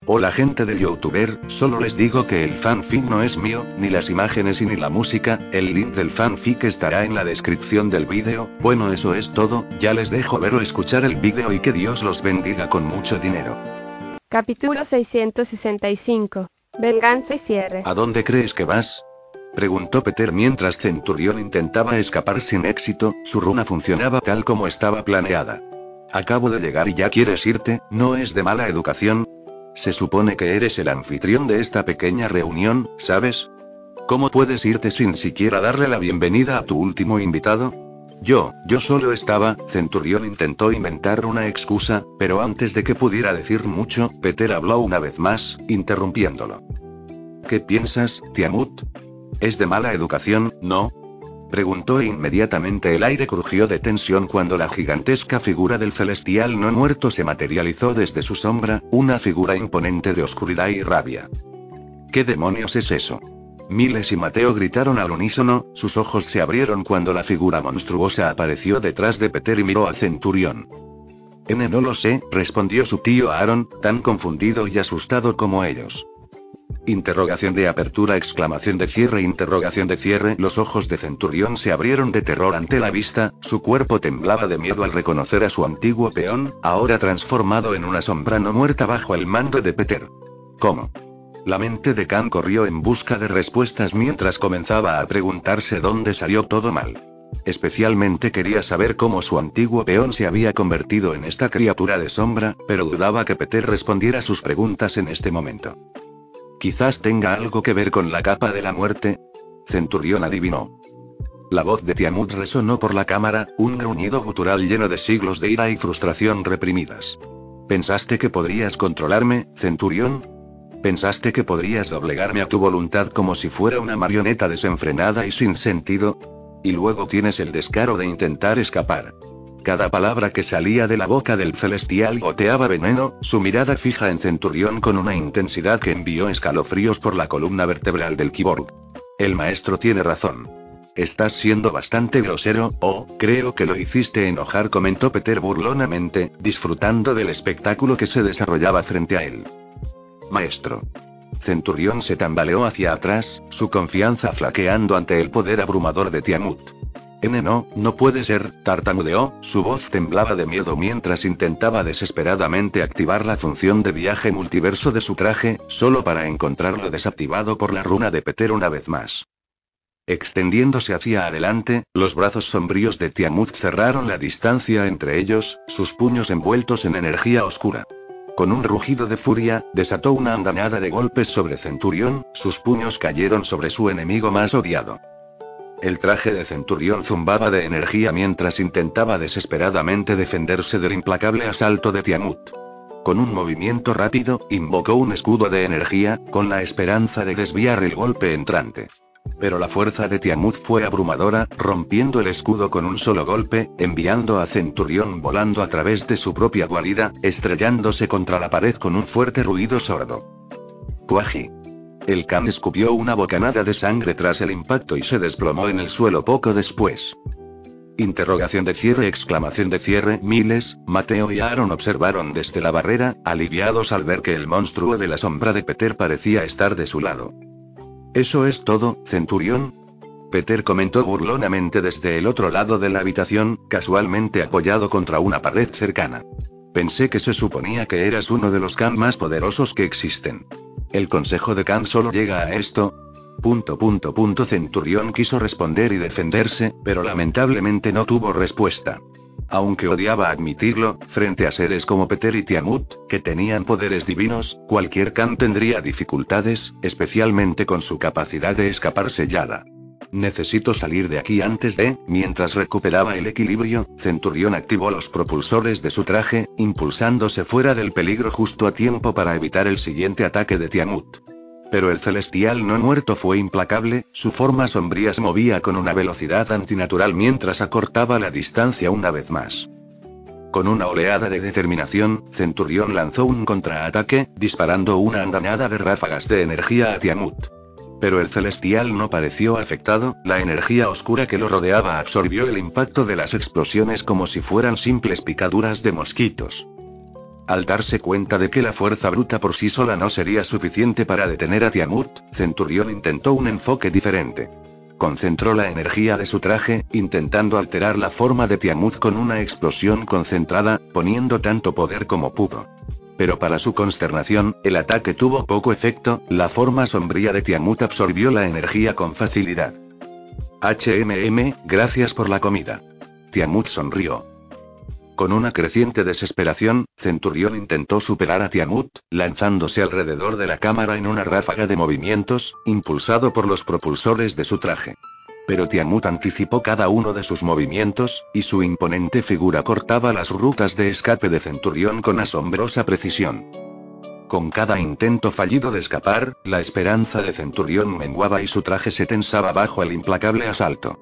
Hola gente de YouTuber, solo les digo que el fanfic no es mío, ni las imágenes y ni la música, el link del fanfic estará en la descripción del vídeo. Bueno, eso es todo, ya les dejo ver o escuchar el vídeo y que Dios los bendiga con mucho dinero. Capítulo 665. Venganza y cierre. ¿A dónde crees que vas? Preguntó Peter mientras Centurión intentaba escapar sin éxito. Su runa funcionaba tal como estaba planeada. Acabo de llegar y ya quieres irte, ¿no es de mala educación? Se supone que eres el anfitrión de esta pequeña reunión, ¿sabes? ¿Cómo puedes irte sin siquiera darle la bienvenida a tu último invitado? Yo solo estaba. Centurión intentó inventar una excusa, pero antes de que pudiera decir mucho, Peter habló una vez más, interrumpiéndolo. ¿Qué piensas, Tiamut? ¿Es de mala educación, no? Preguntó e inmediatamente el aire crujió de tensión cuando la gigantesca figura del celestial no muerto se materializó desde su sombra, una figura imponente de oscuridad y rabia. ¿Qué demonios es eso? Miles y Mateo gritaron al unísono, sus ojos se abrieron cuando la figura monstruosa apareció detrás de Peter y miró a Centurión. No lo sé, respondió su tío Aaron, tan confundido y asustado como ellos. Interrogación de apertura, exclamación de cierre, interrogación de cierre. Los ojos de Centurión se abrieron de terror ante la vista, su cuerpo temblaba de miedo al reconocer a su antiguo peón, ahora transformado en una sombra no muerta bajo el mando de Peter. ¿Cómo? La mente de Khan corrió en busca de respuestas mientras comenzaba a preguntarse dónde salió todo mal. Especialmente quería saber cómo su antiguo peón se había convertido en esta criatura de sombra, pero dudaba que Peter respondiera sus preguntas en este momento. Quizás tenga algo que ver con la capa de la muerte. Centurión adivinó. La voz de Tiamut resonó por la cámara, un gruñido gutural lleno de siglos de ira y frustración reprimidas. ¿Pensaste que podrías controlarme, Centurión? ¿Pensaste que podrías doblegarme a tu voluntad como si fuera una marioneta desenfrenada y sin sentido? Y luego tienes el descaro de intentar escapar. Cada palabra que salía de la boca del celestial goteaba veneno, su mirada fija en Centurión con una intensidad que envió escalofríos por la columna vertebral del Kyborg. El maestro tiene razón. Estás siendo bastante grosero, creo que lo hiciste enojar, comentó Peter burlonamente, disfrutando del espectáculo que se desarrollaba frente a él. Maestro. Centurión se tambaleó hacia atrás, su confianza flaqueando ante el poder abrumador de Tiamut. No puede ser, tartamudeó, su voz temblaba de miedo mientras intentaba desesperadamente activar la función de viaje multiverso de su traje, solo para encontrarlo desactivado por la runa de Peter una vez más. Extendiéndose hacia adelante, los brazos sombríos de Tiamut cerraron la distancia entre ellos, sus puños envueltos en energía oscura. Con un rugido de furia, desató una andanada de golpes sobre Centurión, sus puños cayeron sobre su enemigo más odiado. El traje de Centurión zumbaba de energía mientras intentaba desesperadamente defenderse del implacable asalto de Tiamut. Con un movimiento rápido, invocó un escudo de energía, con la esperanza de desviar el golpe entrante. Pero la fuerza de Tiamut fue abrumadora, rompiendo el escudo con un solo golpe, enviando a Centurión volando a través de su propia guarida, estrellándose contra la pared con un fuerte ruido sordo. ¡Cuaji! El Khan escupió una bocanada de sangre tras el impacto y se desplomó en el suelo poco después. Interrogación de cierre, exclamación de cierre. Miles, Mateo y Aaron observaron desde la barrera, aliviados al ver que el monstruo de la sombra de Peter parecía estar de su lado. ¿Eso es todo, Centurión? Peter comentó burlonamente desde el otro lado de la habitación, casualmente apoyado contra una pared cercana. Pensé que se suponía que eras uno de los Khan más poderosos que existen. ¿El consejo de Khan solo llega a esto? Centurión quiso responder y defenderse, pero lamentablemente no tuvo respuesta. Aunque odiaba admitirlo, frente a seres como Peter y Tiamut, que tenían poderes divinos, cualquier Khan tendría dificultades, especialmente con su capacidad de escapar sellada. Necesito salir de aquí antes de. Mientras recuperaba el equilibrio, Centurión activó los propulsores de su traje, impulsándose fuera del peligro justo a tiempo para evitar el siguiente ataque de Tiamut. Pero el celestial no muerto fue implacable, su forma sombría se movía con una velocidad antinatural mientras acortaba la distancia una vez más. Con una oleada de determinación, Centurión lanzó un contraataque, disparando una andanada de ráfagas de energía a Tiamut. Pero el celestial no pareció afectado, la energía oscura que lo rodeaba absorbió el impacto de las explosiones como si fueran simples picaduras de mosquitos. Al darse cuenta de que la fuerza bruta por sí sola no sería suficiente para detener a Tiamut, Centurión intentó un enfoque diferente. Concentró la energía de su traje, intentando alterar la forma de Tiamut con una explosión concentrada, poniendo tanto poder como pudo. Pero para su consternación, el ataque tuvo poco efecto, la forma sombría de Tiamut absorbió la energía con facilidad. Gracias por la comida. Tiamut sonrió. Con una creciente desesperación, Centurión intentó superar a Tiamut, lanzándose alrededor de la cámara en una ráfaga de movimientos, impulsado por los propulsores de su traje. Pero Tiamut anticipó cada uno de sus movimientos, y su imponente figura cortaba las rutas de escape de Centurión con asombrosa precisión. Con cada intento fallido de escapar, la esperanza de Centurión menguaba y su traje se tensaba bajo el implacable asalto.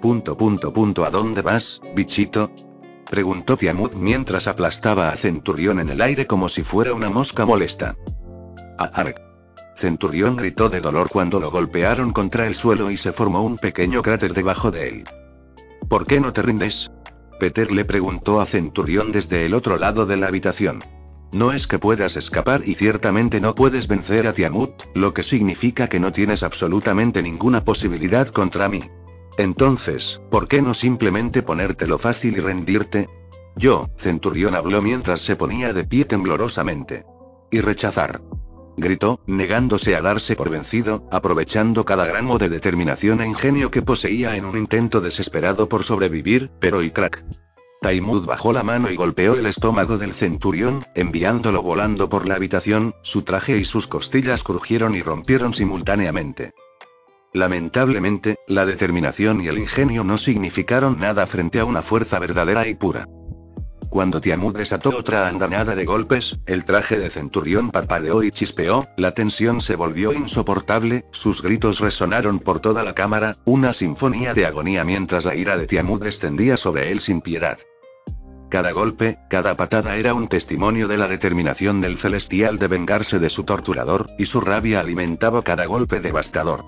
¿A dónde vas, bichito?, preguntó Tiamut mientras aplastaba a Centurión en el aire como si fuera una mosca molesta. ¡Arg! Centurión gritó de dolor cuando lo golpearon contra el suelo y se formó un pequeño cráter debajo de él. ¿Por qué no te rindes?, Peter le preguntó a Centurión desde el otro lado de la habitación. No es que puedas escapar y ciertamente no puedes vencer a Tiamut, lo que significa que no tienes absolutamente ninguna posibilidad contra mí. Entonces, ¿por qué no simplemente ponértelo fácil y rendirte? Centurión habló mientras se ponía de pie temblorosamente. Y rechazar. Gritó, negándose a darse por vencido, aprovechando cada gramo de determinación e ingenio que poseía en un intento desesperado por sobrevivir, pero y crack. Tiamut bajó la mano y golpeó el estómago del Centurión, enviándolo volando por la habitación, su traje y sus costillas crujieron y rompieron simultáneamente. Lamentablemente, la determinación y el ingenio no significaron nada frente a una fuerza verdadera y pura. Cuando Tiamut desató otra andanada de golpes, el traje de Centurión parpadeó y chispeó, la tensión se volvió insoportable, sus gritos resonaron por toda la cámara, una sinfonía de agonía mientras la ira de Tiamut descendía sobre él sin piedad. Cada golpe, cada patada era un testimonio de la determinación del celestial de vengarse de su torturador, y su rabia alimentaba cada golpe devastador.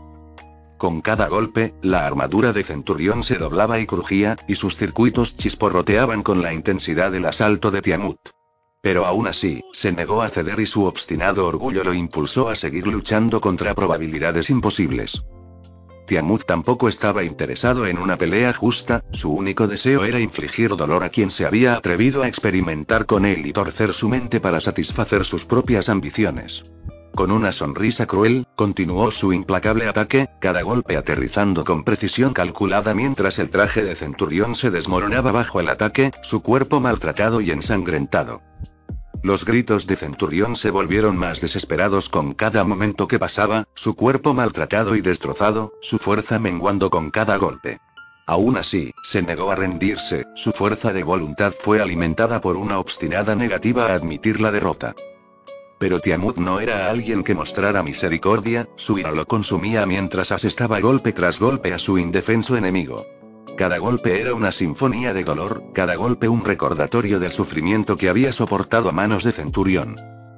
Con cada golpe, la armadura de Centurión se doblaba y crujía, y sus circuitos chisporroteaban con la intensidad del asalto de Tiamut. Pero aún así, se negó a ceder y su obstinado orgullo lo impulsó a seguir luchando contra probabilidades imposibles. Tiamut tampoco estaba interesado en una pelea justa, su único deseo era infligir dolor a quien se había atrevido a experimentar con él y torcer su mente para satisfacer sus propias ambiciones. Con una sonrisa cruel, continuó su implacable ataque, cada golpe aterrizando con precisión calculada mientras el traje de Centurión se desmoronaba bajo el ataque, su cuerpo maltratado y ensangrentado. Los gritos de Centurión se volvieron más desesperados con cada momento que pasaba, su cuerpo maltratado y destrozado, su fuerza menguando con cada golpe. Aún así, se negó a rendirse, su fuerza de voluntad fue alimentada por una obstinada negativa a admitir la derrota. Pero Tiamut no era alguien que mostrara misericordia, su ira lo consumía mientras asestaba golpe tras golpe a su indefenso enemigo. Cada golpe era una sinfonía de dolor, cada golpe un recordatorio del sufrimiento que había soportado a manos de Centurión.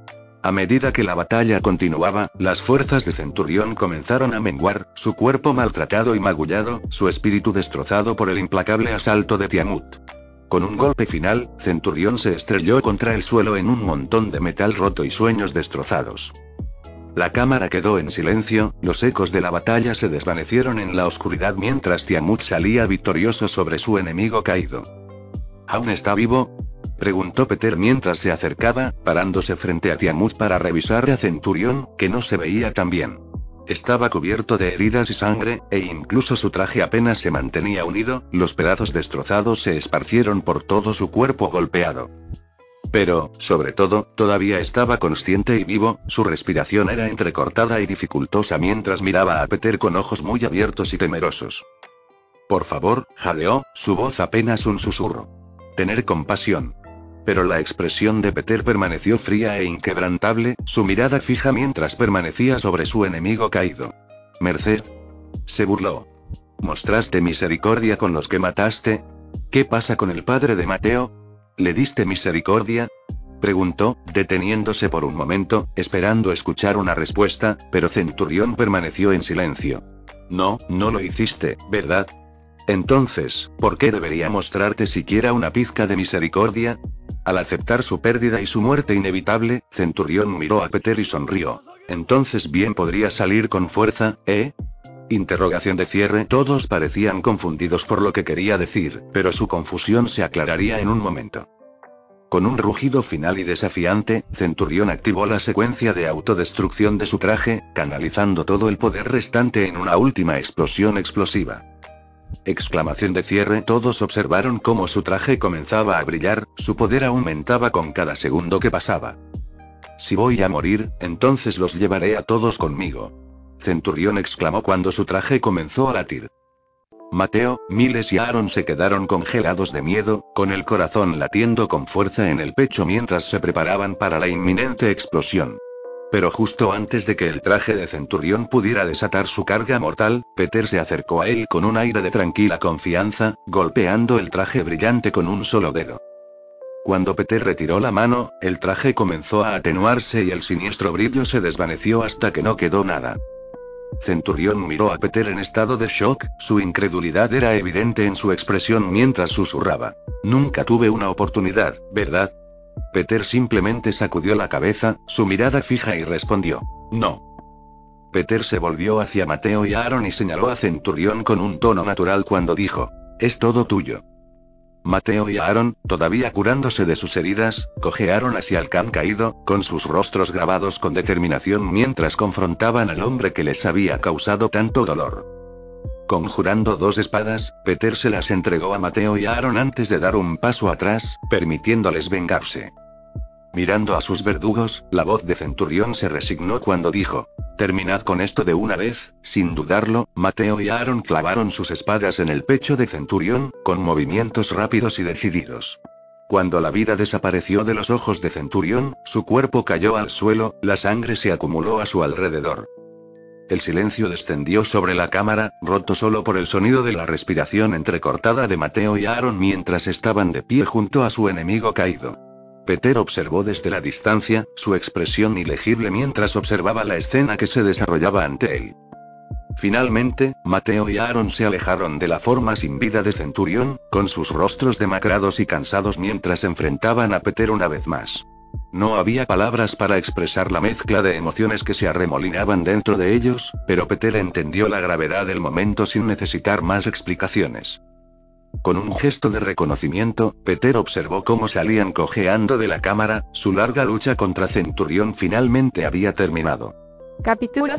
A medida que la batalla continuaba, las fuerzas de Centurión comenzaron a menguar, su cuerpo maltratado y magullado, su espíritu destrozado por el implacable asalto de Tiamut. Con un golpe final, Centurión se estrelló contra el suelo en un montón de metal roto y sueños destrozados. La cámara quedó en silencio, los ecos de la batalla se desvanecieron en la oscuridad mientras Tiamut salía victorioso sobre su enemigo caído. ¿Aún está vivo?, preguntó Peter mientras se acercaba, parándose frente a Tiamut para revisar a Centurión, que no se veía tan bien. Estaba cubierto de heridas y sangre, e incluso su traje apenas se mantenía unido, los pedazos destrozados se esparcieron por todo su cuerpo golpeado. Pero, sobre todo, todavía estaba consciente y vivo, su respiración era entrecortada y dificultosa mientras miraba a Peter con ojos muy abiertos y temerosos. Por favor, jadeó, su voz apenas un susurro. Tener compasión. Pero la expresión de Peter permaneció fría e inquebrantable, su mirada fija mientras permanecía sobre su enemigo caído. Merced. Se burló. ¿Mostraste misericordia con los que mataste? ¿Qué pasa con el padre de Mateo? ¿Le diste misericordia?, preguntó, deteniéndose por un momento, esperando escuchar una respuesta, pero Centurión permaneció en silencio. No, no lo hiciste, ¿verdad? Entonces, ¿por qué debería mostrarte siquiera una pizca de misericordia? Al aceptar su pérdida y su muerte inevitable, Centurión miró a Peter y sonrió. Entonces bien podría salir con fuerza, ¿eh? Interrogación de cierre. Todos parecían confundidos por lo que quería decir, pero su confusión se aclararía en un momento. Con un rugido final y desafiante, Centurión activó la secuencia de autodestrucción de su traje, canalizando todo el poder restante en una última explosión explosiva. Exclamación de cierre. Todos observaron cómo su traje comenzaba a brillar, su poder aumentaba con cada segundo que pasaba. Si voy a morir, entonces los llevaré a todos conmigo. Centurión exclamó cuando su traje comenzó a latir. Mateo, Miles y Aaron se quedaron congelados de miedo, con el corazón latiendo con fuerza en el pecho mientras se preparaban para la inminente explosión. Pero justo antes de que el traje de Centurión pudiera desatar su carga mortal, Peter se acercó a él con un aire de tranquila confianza, golpeando el traje brillante con un solo dedo. Cuando Peter retiró la mano, el traje comenzó a atenuarse y el siniestro brillo se desvaneció hasta que no quedó nada. Centurión miró a Peter en estado de shock, su incredulidad era evidente en su expresión mientras susurraba. Nunca tuve una oportunidad, ¿verdad? Peter simplemente sacudió la cabeza, su mirada fija y respondió. No. Peter se volvió hacia Mateo y Aaron y señaló a Centurión con un tono natural cuando dijo. Es todo tuyo. Mateo y Aaron, todavía curándose de sus heridas, cojearon hacia el can caído, con sus rostros grabados con determinación mientras confrontaban al hombre que les había causado tanto dolor. Conjurando dos espadas, Peter se las entregó a Mateo y Aaron antes de dar un paso atrás, permitiéndoles vengarse. Mirando a sus verdugos, la voz de Centurión se resignó cuando dijo. Terminad con esto de una vez. Sin dudarlo, Mateo y Aaron clavaron sus espadas en el pecho de Centurión, con movimientos rápidos y decididos. Cuando la vida desapareció de los ojos de Centurión, su cuerpo cayó al suelo, la sangre se acumuló a su alrededor. El silencio descendió sobre la cámara, roto solo por el sonido de la respiración entrecortada de Mateo y Aaron mientras estaban de pie junto a su enemigo caído. Peter observó desde la distancia, su expresión ilegible mientras observaba la escena que se desarrollaba ante él. Finalmente, Mateo y Aaron se alejaron de la forma sin vida de Centurión, con sus rostros demacrados y cansados mientras enfrentaban a Peter una vez más. No había palabras para expresar la mezcla de emociones que se arremolinaban dentro de ellos, pero Peter entendió la gravedad del momento sin necesitar más explicaciones. Con un gesto de reconocimiento, Peter observó cómo salían cojeando de la cámara, su larga lucha contra Centurión finalmente había terminado. Capítulo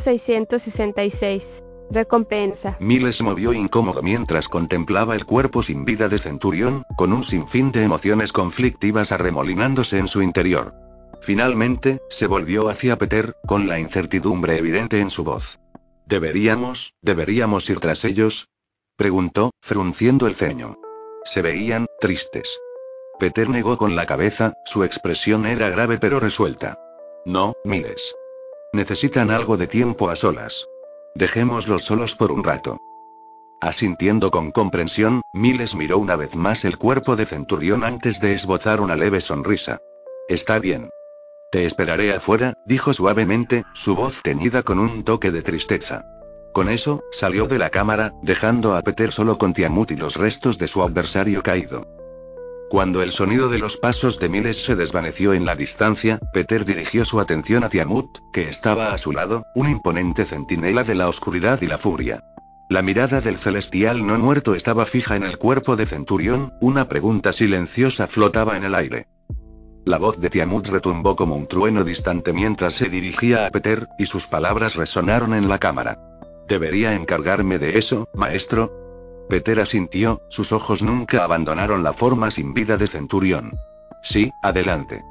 666. Recompensa. Miles se movió incómodo mientras contemplaba el cuerpo sin vida de Centurión, con un sinfín de emociones conflictivas arremolinándose en su interior. Finalmente, se volvió hacia Peter, con la incertidumbre evidente en su voz. ¿Deberíamos ir tras ellos?, preguntó, frunciendo el ceño. Se veían tristes. Peter negó con la cabeza, su expresión era grave pero resuelta. No, Miles. Necesitan algo de tiempo a solas. Dejémoslos solos por un rato. Asintiendo con comprensión, Miles miró una vez más el cuerpo de Centurión antes de esbozar una leve sonrisa. Está bien. Te esperaré afuera, dijo suavemente, su voz teñida con un toque de tristeza. Con eso, salió de la cámara, dejando a Peter solo con Tiamut y los restos de su adversario caído. Cuando el sonido de los pasos de Miles se desvaneció en la distancia, Peter dirigió su atención a Tiamut, que estaba a su lado, un imponente centinela de la oscuridad y la furia. La mirada del celestial no muerto estaba fija en el cuerpo de Centurión, una pregunta silenciosa flotaba en el aire. La voz de Tiamut retumbó como un trueno distante mientras se dirigía a Peter, y sus palabras resonaron en la cámara. ¿Debería encargarme de eso, maestro? Peter asintió, sus ojos nunca abandonaron la forma sin vida de Centurión. Sí, adelante.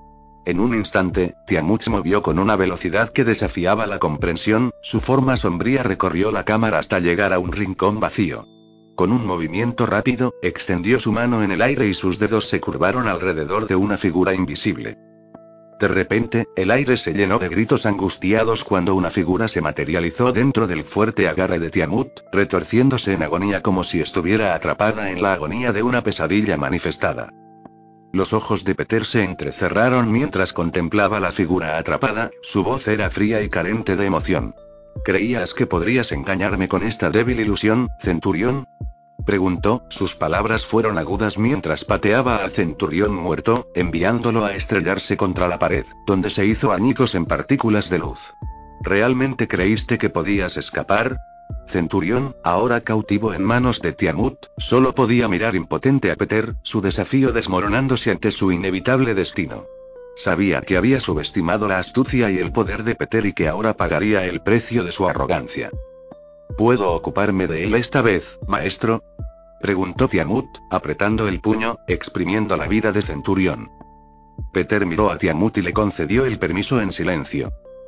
En un instante, Tiamut se movió con una velocidad que desafiaba la comprensión, su forma sombría recorrió la cámara hasta llegar a un rincón vacío. Con un movimiento rápido, extendió su mano en el aire y sus dedos se curvaron alrededor de una figura invisible. De repente, el aire se llenó de gritos angustiados cuando una figura se materializó dentro del fuerte agarre de Tiamut, retorciéndose en agonía como si estuviera atrapada en la agonía de una pesadilla manifestada. Los ojos de Peter se entrecerraron mientras contemplaba la figura atrapada, su voz era fría y carente de emoción. ¿Creías que podrías engañarme con esta débil ilusión, Centurión? Preguntó, sus palabras fueron agudas mientras pateaba al centurión muerto, enviándolo a estrellarse contra la pared, donde se hizo añicos en partículas de luz. ¿Realmente creíste que podías escapar? Centurión, ahora cautivo en manos de Tiamut, solo podía mirar impotente a Peter, su desafío desmoronándose ante su inevitable destino. Sabía que había subestimado la astucia y el poder de Peter y que ahora pagaría el precio de su arrogancia. ¿Puedo ocuparme de él esta vez, maestro? Preguntó Tiamut, apretando el puño, exprimiendo la vida de Centurión. Peter miró a Tiamut y le concedió el permiso en silencio.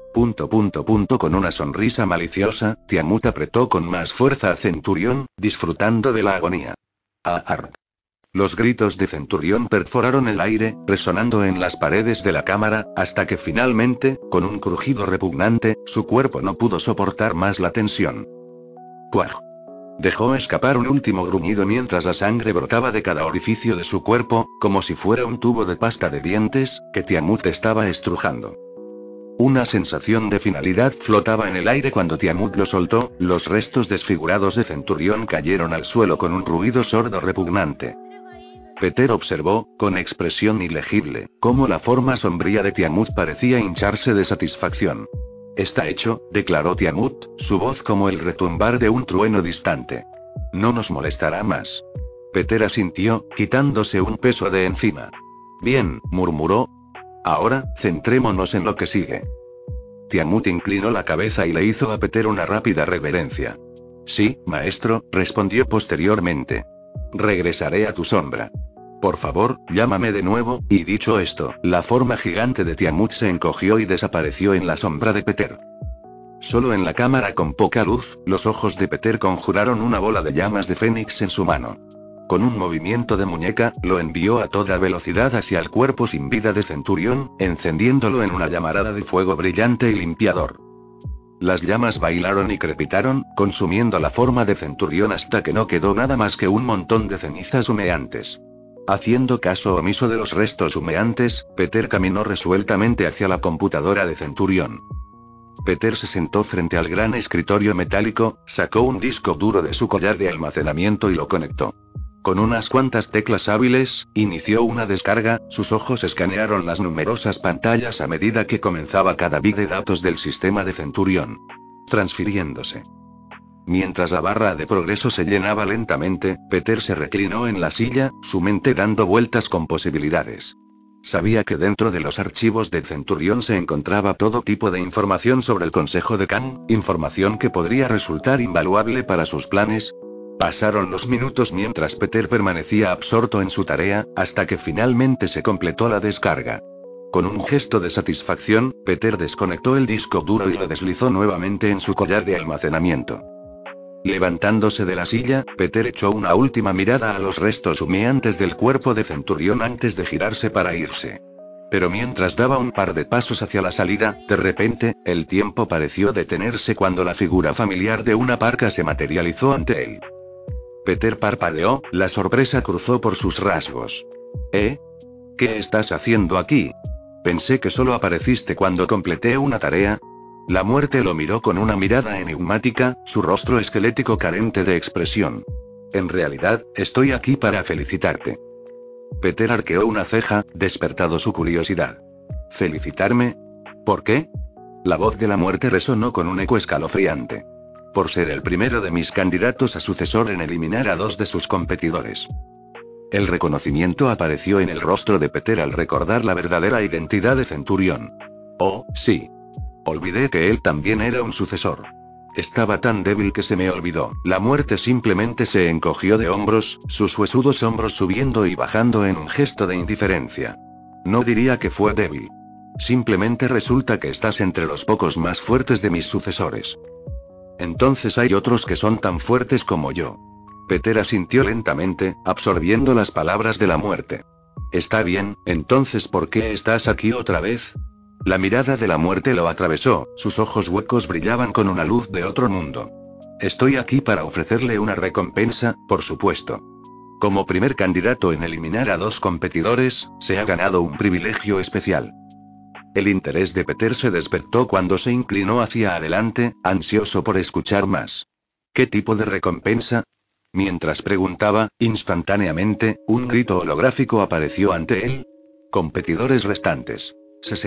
Con una sonrisa maliciosa, Tiamut apretó con más fuerza a Centurión, disfrutando de la agonía. ¡Ah! Los gritos de Centurión perforaron el aire, resonando en las paredes de la cámara, hasta que finalmente, con un crujido repugnante, su cuerpo no pudo soportar más la tensión. ¡Puaj! Dejó escapar un último gruñido mientras la sangre brotaba de cada orificio de su cuerpo, como si fuera un tubo de pasta de dientes, que Tiamut estaba estrujando. Una sensación de finalidad flotaba en el aire cuando Tiamut lo soltó, los restos desfigurados de Centurión cayeron al suelo con un ruido sordo repugnante. Peter observó, con expresión ilegible, cómo la forma sombría de Tiamut parecía hincharse de satisfacción. Está hecho, declaró Tiamut, su voz como el retumbar de un trueno distante. No nos molestará más. Peter asintió, quitándose un peso de encima. Bien, murmuró. Ahora, centrémonos en lo que sigue. Tiamut inclinó la cabeza y le hizo a Peter una rápida reverencia. Sí, maestro, respondió posteriormente. Regresaré a tu sombra. Por favor, llámame de nuevo, y dicho esto, la forma gigante de Tiamut se encogió y desapareció en la sombra de Peter. Solo en la cámara con poca luz, los ojos de Peter conjuraron una bola de llamas de fénix en su mano. Con un movimiento de muñeca, lo envió a toda velocidad hacia el cuerpo sin vida de Centurión, encendiéndolo en una llamarada de fuego brillante y limpiador. Las llamas bailaron y crepitaron, consumiendo la forma de Centurión hasta que no quedó nada más que un montón de cenizas humeantes. Haciendo caso omiso de los restos humeantes, Peter caminó resueltamente hacia la computadora de Centurión. Peter se sentó frente al gran escritorio metálico, sacó un disco duro de su collar de almacenamiento y lo conectó. Con unas cuantas teclas hábiles, inició una descarga, sus ojos escanearon las numerosas pantallas a medida que comenzaba cada bit de datos del sistema de Centurión. Transfiriéndose. Mientras la barra de progreso se llenaba lentamente, Peter se reclinó en la silla, su mente dando vueltas con posibilidades. Sabía que dentro de los archivos de Centurión se encontraba todo tipo de información sobre el Consejo de Khan, información que podría resultar invaluable para sus planes. Pasaron los minutos mientras Peter permanecía absorto en su tarea, hasta que finalmente se completó la descarga. Con un gesto de satisfacción, Peter desconectó el disco duro y lo deslizó nuevamente en su collar de almacenamiento. Levantándose de la silla, Peter echó una última mirada a los restos humeantes del cuerpo de Centurión antes de girarse para irse. Pero mientras daba un par de pasos hacia la salida, de repente, el tiempo pareció detenerse cuando la figura familiar de una parca se materializó ante él. Peter parpadeó, la sorpresa cruzó por sus rasgos. ¿Qué estás haciendo aquí? Pensé que solo apareciste cuando completé una tarea. La muerte lo miró con una mirada enigmática, su rostro esquelético carente de expresión. En realidad, estoy aquí para felicitarte. Peter arqueó una ceja, despertado su curiosidad. ¿Felicitarme? ¿Por qué? La voz de la muerte resonó con un eco escalofriante. Por ser el primero de mis candidatos a sucesor en eliminar a 2 de sus competidores. El reconocimiento apareció en el rostro de Peter al recordar la verdadera identidad de Centurión. Oh, sí. Olvidé que él también era un sucesor. Estaba tan débil que se me olvidó. La muerte simplemente se encogió de hombros, sus huesudos hombros subiendo y bajando en un gesto de indiferencia. No diría que fue débil. Simplemente resulta que estás entre los pocos más fuertes de mis sucesores. Entonces hay otros que son tan fuertes como yo. Peter asintió lentamente, absorbiendo las palabras de la muerte. Está bien, entonces ¿por qué estás aquí otra vez? La mirada de la muerte lo atravesó, sus ojos huecos brillaban con una luz de otro mundo. Estoy aquí para ofrecerle una recompensa, por supuesto. Como primer candidato en eliminar a 2 competidores, se ha ganado un privilegio especial. El interés de Peter se despertó cuando se inclinó hacia adelante, ansioso por escuchar más. ¿Qué tipo de recompensa? Mientras preguntaba, instantáneamente, un grito holográfico apareció ante él. Competidores restantes.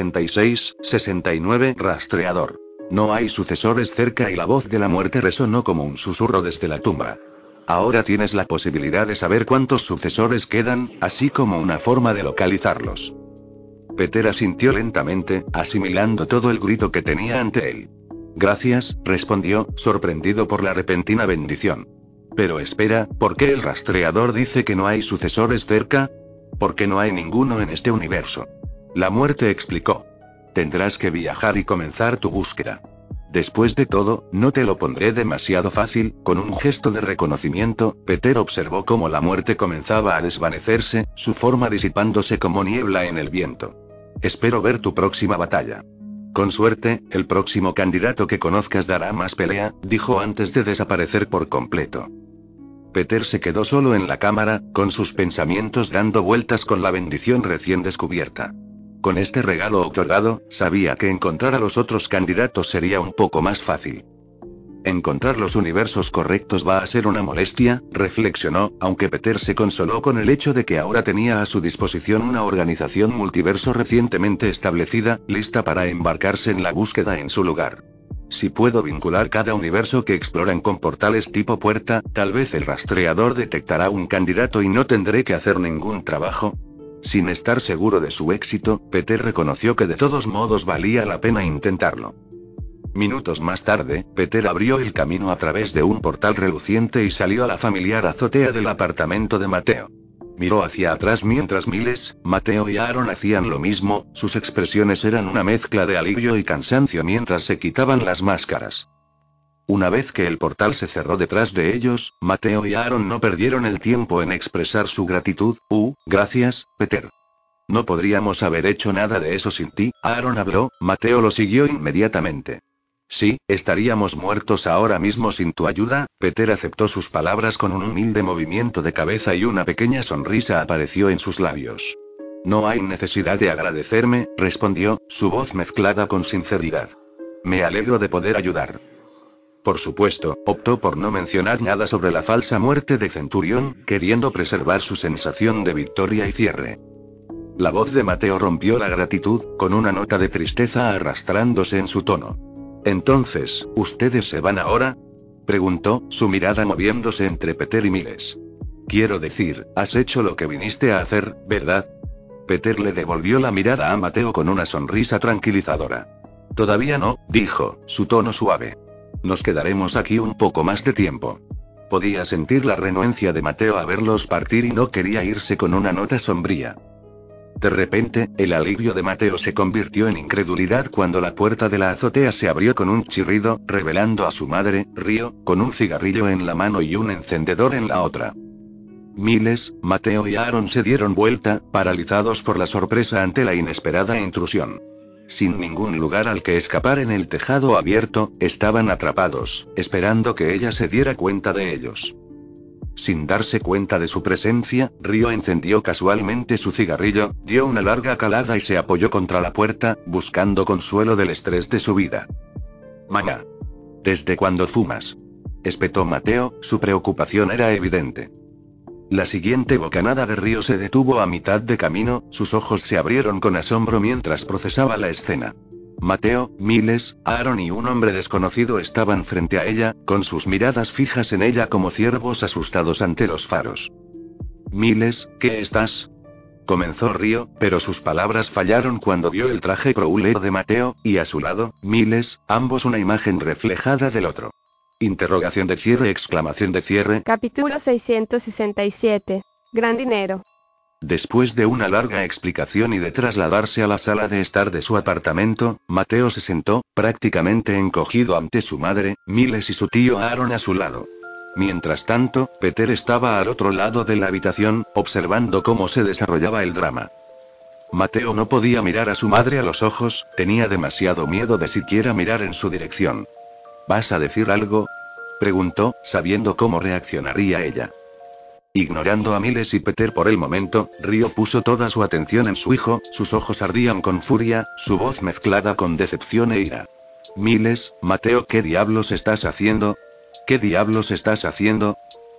66, 69, rastreador. No hay sucesores cerca y la voz de la muerte resonó como un susurro desde la tumba. Ahora tienes la posibilidad de saber cuántos sucesores quedan, así como una forma de localizarlos. Peter asintió lentamente, asimilando todo el grito que tenía ante él. Gracias, respondió, sorprendido por la repentina bendición. Pero espera, ¿por qué el rastreador dice que no hay sucesores cerca? Porque no hay ninguno en este universo. La muerte explicó. Tendrás que viajar y comenzar tu búsqueda. Después de todo, no te lo pondré demasiado fácil. Con un gesto de reconocimiento, Peter observó cómo la muerte comenzaba a desvanecerse, su forma disipándose como niebla en el viento. Espero ver tu próxima batalla. Con suerte, el próximo candidato que conozcas dará más pelea, dijo antes de desaparecer por completo. Peter se quedó solo en la cámara, con sus pensamientos dando vueltas con la bendición recién descubierta. Con este regalo otorgado, sabía que encontrar a los otros candidatos sería un poco más fácil. Encontrar los universos correctos va a ser una molestia, reflexionó, aunque Peter se consoló con el hecho de que ahora tenía a su disposición una organización multiverso recientemente establecida, lista para embarcarse en la búsqueda en su lugar. Si puedo vincular cada universo que exploran con portales tipo puerta, tal vez el rastreador detectará un candidato y no tendré que hacer ningún trabajo. Sin estar seguro de su éxito, Peter reconoció que de todos modos valía la pena intentarlo. Minutos más tarde, Peter abrió el camino a través de un portal reluciente y salió a la familiar azotea del apartamento de Mateo. Miró hacia atrás mientras Miles, Mateo y Aaron hacían lo mismo, sus expresiones eran una mezcla de alivio y cansancio mientras se quitaban las máscaras. Una vez que el portal se cerró detrás de ellos, Mateo y Aaron no perdieron el tiempo en expresar su gratitud. Gracias, Peter. No podríamos haber hecho nada de eso sin ti, Aaron habló, Mateo lo siguió inmediatamente. Sí, estaríamos muertos ahora mismo sin tu ayuda. Peter aceptó sus palabras con un humilde movimiento de cabeza y una pequeña sonrisa apareció en sus labios. No hay necesidad de agradecerme, respondió, su voz mezclada con sinceridad. Me alegro de poder ayudar. Por supuesto, optó por no mencionar nada sobre la falsa muerte de Centurión, queriendo preservar su sensación de victoria y cierre. La voz de Mateo rompió la gratitud, con una nota de tristeza arrastrándose en su tono. Entonces, ¿ustedes se van ahora? Preguntó, su mirada moviéndose entre Peter y Miles. Quiero decir, has hecho lo que viniste a hacer, ¿verdad? Peter le devolvió la mirada a Mateo con una sonrisa tranquilizadora. Todavía no, dijo, su tono suave. Nos quedaremos aquí un poco más de tiempo. Podía sentir la renuencia de Mateo a verlos partir y no quería irse con una nota sombría. De repente, el alivio de Mateo se convirtió en incredulidad cuando la puerta de la azotea se abrió con un chirrido, revelando a su madre, Río, con un cigarrillo en la mano y un encendedor en la otra. Miles, Mateo y Aaron se dieron vuelta, paralizados por la sorpresa ante la inesperada intrusión. Sin ningún lugar al que escapar en el tejado abierto, estaban atrapados, esperando que ella se diera cuenta de ellos. Sin darse cuenta de su presencia, Río encendió casualmente su cigarrillo, dio una larga calada y se apoyó contra la puerta, buscando consuelo del estrés de su vida. Mamá. ¿Desde cuándo fumas? Espetó Mateo, su preocupación era evidente. La siguiente bocanada de Río se detuvo a mitad de camino, sus ojos se abrieron con asombro mientras procesaba la escena. Mateo, Miles, Aaron y un hombre desconocido estaban frente a ella, con sus miradas fijas en ella como ciervos asustados ante los faros. Miles, ¿qué estás? Comenzó Río, pero sus palabras fallaron cuando vio el traje crawler de Mateo, y a su lado, Miles, ambos una imagen reflejada del otro. Interrogación de cierre, exclamación de cierre. Capítulo 667. Gran dinero. Después de una larga explicación y de trasladarse a la sala de estar de su apartamento, Mateo se sentó, prácticamente encogido ante su madre, Miles y su tío Aaron a su lado. Mientras tanto, Peter estaba al otro lado de la habitación, observando cómo se desarrollaba el drama. Mateo no podía mirar a su madre a los ojos, tenía demasiado miedo de siquiera mirar en su dirección. ¿Vas a decir algo? Preguntó, sabiendo cómo reaccionaría ella. Ignorando a Miles y Peter por el momento, Río puso toda su atención en su hijo, sus ojos ardían con furia, su voz mezclada con decepción e ira. Miles, Mateo, ¿qué diablos estás haciendo? ¿Qué diablos estás haciendo?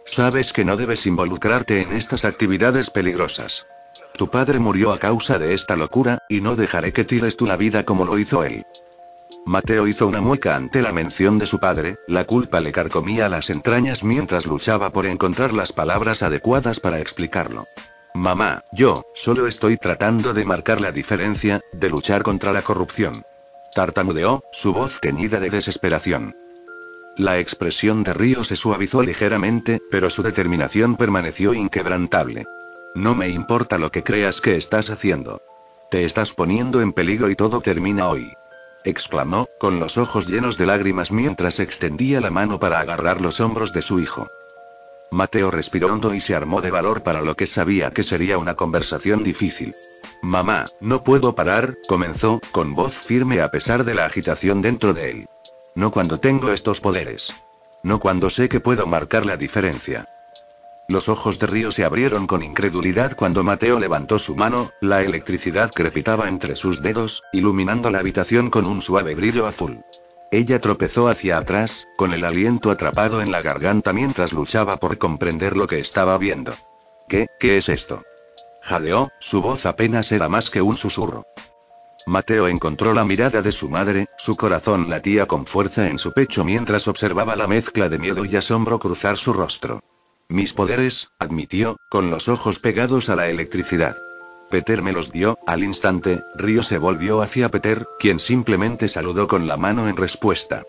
Sabes que no debes involucrarte en estas actividades peligrosas. Tu padre murió a causa de esta locura, y no dejaré que tires tú la vida como lo hizo él. Mateo hizo una mueca ante la mención de su padre, la culpa le carcomía las entrañas mientras luchaba por encontrar las palabras adecuadas para explicarlo. Mamá, yo solo estoy tratando de marcar la diferencia, de luchar contra la corrupción. Tartamudeó, su voz teñida de desesperación. La expresión de Río se suavizó ligeramente, pero su determinación permaneció inquebrantable. No me importa lo que creas que estás haciendo. Te estás poniendo en peligro y todo termina hoy. Exclamó, con los ojos llenos de lágrimas mientras extendía la mano para agarrar los hombros de su hijo. Mateo respiró hondo y se armó de valor para lo que sabía que sería una conversación difícil. Mamá, no puedo parar, comenzó, con voz firme a pesar de la agitación dentro de él. No cuando tengo estos poderes. No cuando sé que puedo marcar la diferencia. Los ojos de Río se abrieron con incredulidad cuando Mateo levantó su mano, la electricidad crepitaba entre sus dedos, iluminando la habitación con un suave brillo azul. Ella tropezó hacia atrás, con el aliento atrapado en la garganta mientras luchaba por comprender lo que estaba viendo. ¿Qué es esto? Jadeó, su voz apenas era más que un susurro. Mateo encontró la mirada de su madre, su corazón latía con fuerza en su pecho mientras observaba la mezcla de miedo y asombro cruzar su rostro. Mis poderes, admitió, con los ojos pegados a la electricidad. Peter me los dio. Al instante, Río se volvió hacia Peter, quien simplemente saludó con la mano en respuesta.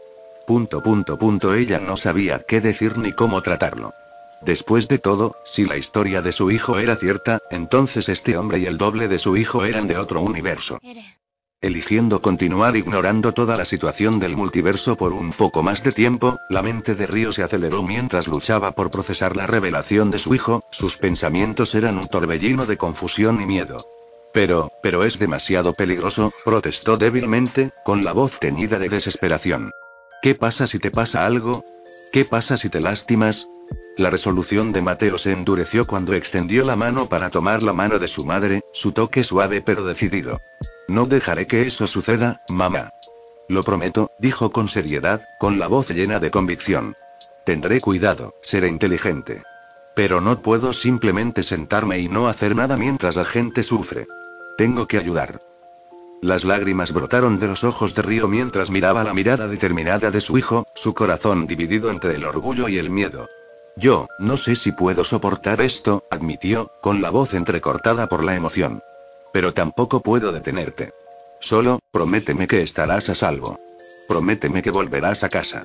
Ella no sabía qué decir ni cómo tratarlo. Después de todo, si la historia de su hijo era cierta, entonces este hombre y el doble de su hijo eran de otro universo. Eligiendo continuar ignorando toda la situación del multiverso por un poco más de tiempo, la mente de Río se aceleró mientras luchaba por procesar la revelación de su hijo, sus pensamientos eran un torbellino de confusión y miedo. Pero es demasiado peligroso, protestó débilmente, con la voz teñida de desesperación. ¿Qué pasa si te pasa algo? ¿Qué pasa si te lastimas? La resolución de Mateo se endureció cuando extendió la mano para tomar la mano de su madre, su toque suave pero decidido. No dejaré que eso suceda, mamá. Lo prometo, dijo con seriedad, con la voz llena de convicción. Tendré cuidado, seré inteligente. Pero no puedo simplemente sentarme y no hacer nada mientras la gente sufre. Tengo que ayudar. Las lágrimas brotaron de los ojos de Río mientras miraba la mirada determinada de su hijo, su corazón dividido entre el orgullo y el miedo. Yo no sé si puedo soportar esto, admitió, con la voz entrecortada por la emoción. Pero tampoco puedo detenerte. Solo, prométeme que estarás a salvo. Prométeme que volverás a casa.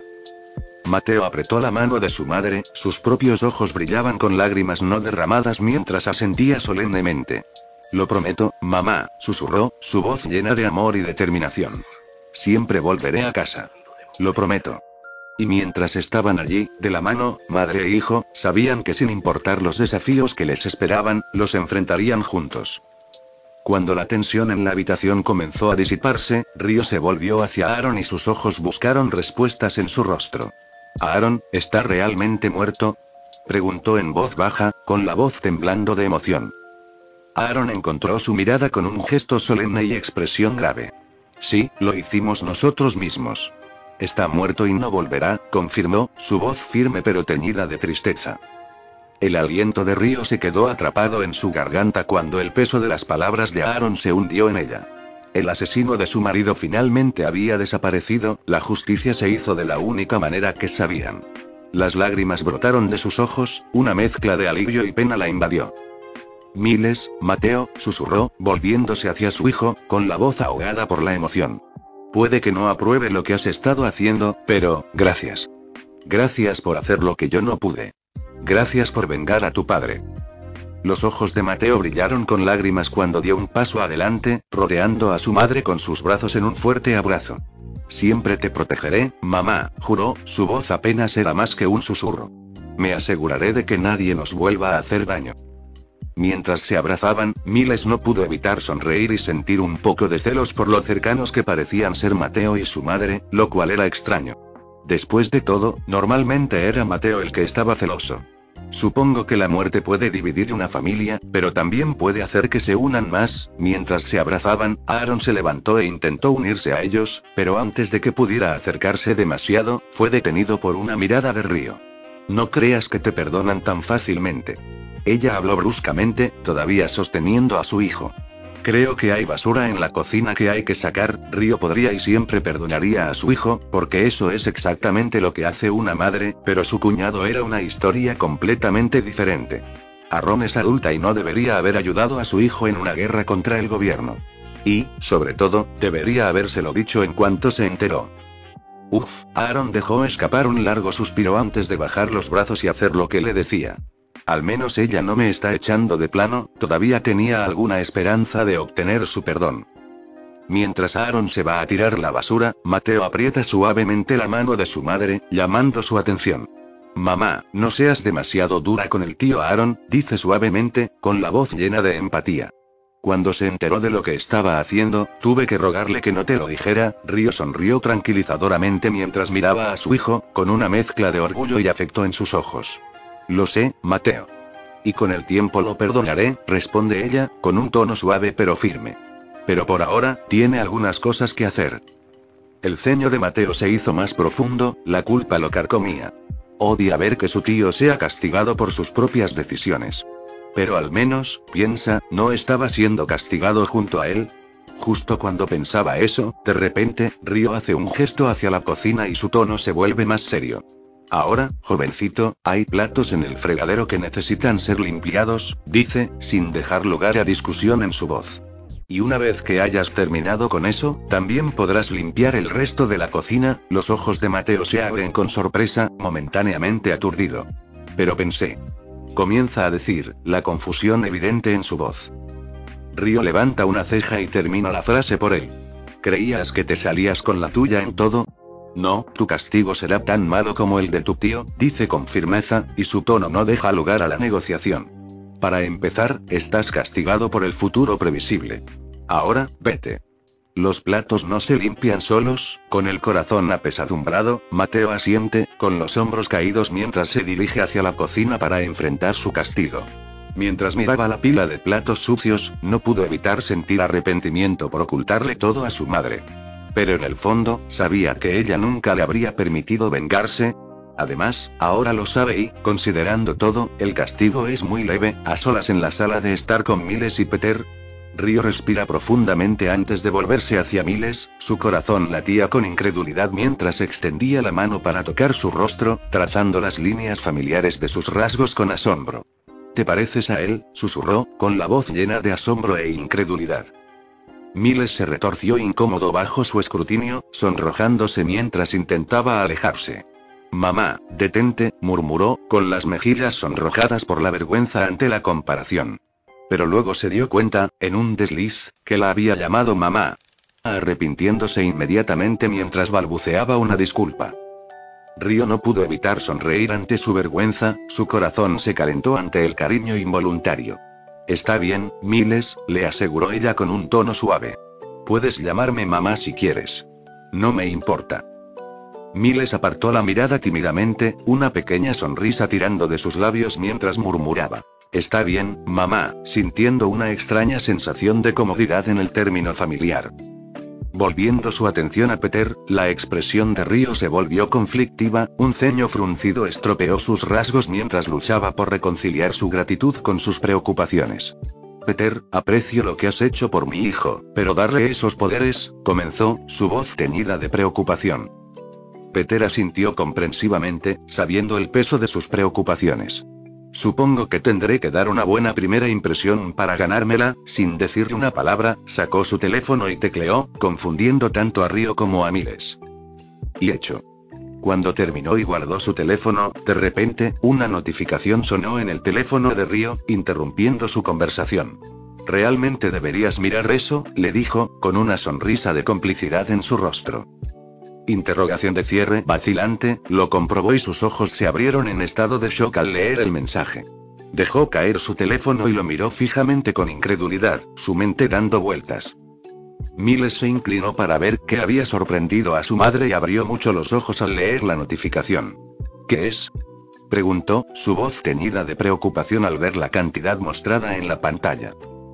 Mateo apretó la mano de su madre, sus propios ojos brillaban con lágrimas no derramadas mientras asentía solemnemente. Lo prometo, mamá, susurró, su voz llena de amor y determinación. Siempre volveré a casa. Lo prometo. Y mientras estaban allí, de la mano, madre e hijo, sabían que sin importar los desafíos que les esperaban, los enfrentarían juntos. Cuando la tensión en la habitación comenzó a disiparse, Río se volvió hacia Aaron y sus ojos buscaron respuestas en su rostro. ¿Aaron, está realmente muerto?, preguntó en voz baja, con la voz temblando de emoción. Aaron encontró su mirada con un gesto solemne y expresión grave. Sí, lo hicimos nosotros mismos. Está muerto y no volverá, confirmó, su voz firme pero teñida de tristeza. El aliento de Río se quedó atrapado en su garganta cuando el peso de las palabras de Aaron se hundió en ella. El asesino de su marido finalmente había desaparecido, la justicia se hizo de la única manera que sabían. Las lágrimas brotaron de sus ojos, una mezcla de alivio y pena la invadió. Miles, Mateo, susurró, volviéndose hacia su hijo, con la voz ahogada por la emoción. Puede que no apruebe lo que has estado haciendo, pero, gracias. Gracias por hacer lo que yo no pude. Gracias por vengar a tu padre. Los ojos de Mateo brillaron con lágrimas cuando dio un paso adelante, rodeando a su madre con sus brazos en un fuerte abrazo. Siempre te protegeré, mamá, juró, su voz apenas era más que un susurro. Me aseguraré de que nadie nos vuelva a hacer daño. Mientras se abrazaban, Miles no pudo evitar sonreír y sentir un poco de celos por lo cercanos que parecían ser Mateo y su madre, lo cual era extraño. Después de todo, normalmente era Mateo el que estaba celoso. Supongo que la muerte puede dividir una familia, pero también puede hacer que se unan más. Mientras se abrazaban, Aaron se levantó e intentó unirse a ellos, pero antes de que pudiera acercarse demasiado, fue detenido por una mirada de Río. No creas que te perdonan tan fácilmente. Ella habló bruscamente, todavía sosteniendo a su hijo. Creo que hay basura en la cocina que hay que sacar. Río podría y siempre perdonaría a su hijo, porque eso es exactamente lo que hace una madre, pero su cuñado era una historia completamente diferente. Aaron es adulta y no debería haber ayudado a su hijo en una guerra contra el gobierno. Y, sobre todo, debería habérselo dicho en cuanto se enteró. Uf, Aaron dejó escapar un largo suspiro antes de bajar los brazos y hacer lo que le decía. Al menos ella no me está echando de plano, todavía tenía alguna esperanza de obtener su perdón. Mientras Aaron se va a tirar la basura, Mateo aprieta suavemente la mano de su madre, llamando su atención. Mamá, no seas demasiado dura con el tío Aaron, dice suavemente, con la voz llena de empatía. Cuando se enteró de lo que estaba haciendo, tuve que rogarle que no te lo dijera. Río sonrió tranquilizadoramente mientras miraba a su hijo, con una mezcla de orgullo y afecto en sus ojos. Lo sé, Mateo. Y con el tiempo lo perdonaré, responde ella, con un tono suave pero firme. Pero por ahora, tiene algunas cosas que hacer. El ceño de Mateo se hizo más profundo, la culpa lo carcomía. Odia ver que su tío sea castigado por sus propias decisiones. Pero al menos, piensa, ¿no estaba siendo castigado junto a él? Justo cuando pensaba eso, de repente, Río hace un gesto hacia la cocina y su tono se vuelve más serio. Ahora, jovencito, hay platos en el fregadero que necesitan ser limpiados, dice, sin dejar lugar a discusión en su voz. Y una vez que hayas terminado con eso, también podrás limpiar el resto de la cocina. Los ojos de Mateo se abren con sorpresa, momentáneamente aturdido. Pero pensé. Comienza a decir, la confusión evidente en su voz. Río levanta una ceja y termina la frase por él. ¿Creías que te salías con la tuya en todo? No, tu castigo será tan malo como el de tu tío, dice con firmeza, y su tono no deja lugar a la negociación. Para empezar, estás castigado por el futuro previsible. Ahora, vete. Los platos no se limpian solos. Con el corazón apesadumbrado, Mateo asiente, con los hombros caídos mientras se dirige hacia la cocina para enfrentar su castigo. Mientras miraba la pila de platos sucios, no pudo evitar sentir arrepentimiento por ocultarle todo a su madre. Pero en el fondo, sabía que ella nunca le habría permitido vengarse. Además, ahora lo sabe y, considerando todo, el castigo es muy leve. A solas en la sala de estar con Miles y Peter, Río respira profundamente antes de volverse hacia Miles, su corazón latía con incredulidad mientras extendía la mano para tocar su rostro, trazando las líneas familiares de sus rasgos con asombro. ¿Te pareces a él?, susurró, con la voz llena de asombro e incredulidad. Miles se retorció incómodo bajo su escrutinio, sonrojándose mientras intentaba alejarse. Mamá, detente, murmuró, con las mejillas sonrojadas por la vergüenza ante la comparación. Pero luego se dio cuenta, en un desliz, que la había llamado mamá, arrepintiéndose inmediatamente mientras balbuceaba una disculpa. Río no pudo evitar sonreír ante su vergüenza, su corazón se calentó ante el cariño involuntario. Está bien, Miles, le aseguró ella con un tono suave. Puedes llamarme mamá si quieres. No me importa. Miles apartó la mirada tímidamente, una pequeña sonrisa tirando de sus labios mientras murmuraba. Está bien, mamá, sintiendo una extraña sensación de comodidad en el término familiar. Volviendo su atención a Peter, la expresión de Río se volvió conflictiva, un ceño fruncido estropeó sus rasgos mientras luchaba por reconciliar su gratitud con sus preocupaciones. Peter, aprecio lo que has hecho por mi hijo, pero darle esos poderes, comenzó, su voz teñida de preocupación. Peter asintió comprensivamente, sabiendo el peso de sus preocupaciones. Supongo que tendré que dar una buena primera impresión para ganármela. Sin decirle una palabra, sacó su teléfono y tecleó, confundiendo tanto a Río como a Miles. Y hecho. Cuando terminó y guardó su teléfono, de repente, una notificación sonó en el teléfono de Río, interrumpiendo su conversación. Realmente deberías mirar eso, le dijo, con una sonrisa de complicidad en su rostro. Interrogación de cierre vacilante, lo comprobó y sus ojos se abrieron en estado de shock al leer el mensaje. Dejó caer su teléfono y lo miró fijamente con incredulidad, su mente dando vueltas. Miles se inclinó para ver qué había sorprendido a su madre y abrió mucho los ojos al leer la notificación. ¿Qué es?, preguntó, su voz teñida de preocupación al ver la cantidad mostrada en la pantalla.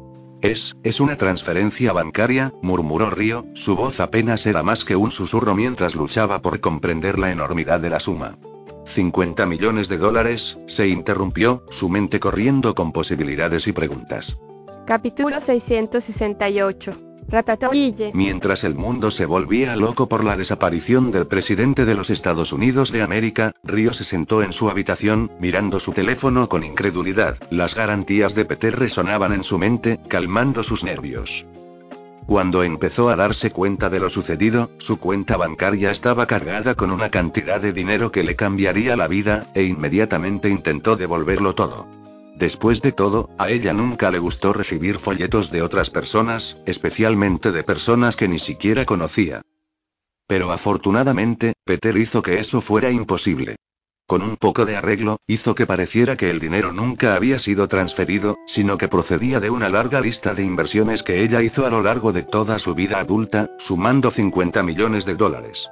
Es una transferencia bancaria, murmuró Río, su voz apenas era más que un susurro mientras luchaba por comprender la enormidad de la suma. ¿50 millones de dólares? Se interrumpió, su mente corriendo con posibilidades y preguntas. Capítulo 668. Ratatouille. Mientras el mundo se volvía loco por la desaparición del presidente de los Estados Unidos de América, Río se sentó en su habitación, mirando su teléfono con incredulidad. Las garantías de Peter resonaban en su mente, calmando sus nervios. Cuando empezó a darse cuenta de lo sucedido, su cuenta bancaria estaba cargada con una cantidad de dinero que le cambiaría la vida, e inmediatamente intentó devolverlo todo. Después de todo, a ella nunca le gustó recibir folletos de otras personas, especialmente de personas que ni siquiera conocía. Pero afortunadamente, Peter hizo que eso fuera imposible. Con un poco de arreglo, hizo que pareciera que el dinero nunca había sido transferido, sino que procedía de una larga lista de inversiones que ella hizo a lo largo de toda su vida adulta, sumando 50 millones de dólares.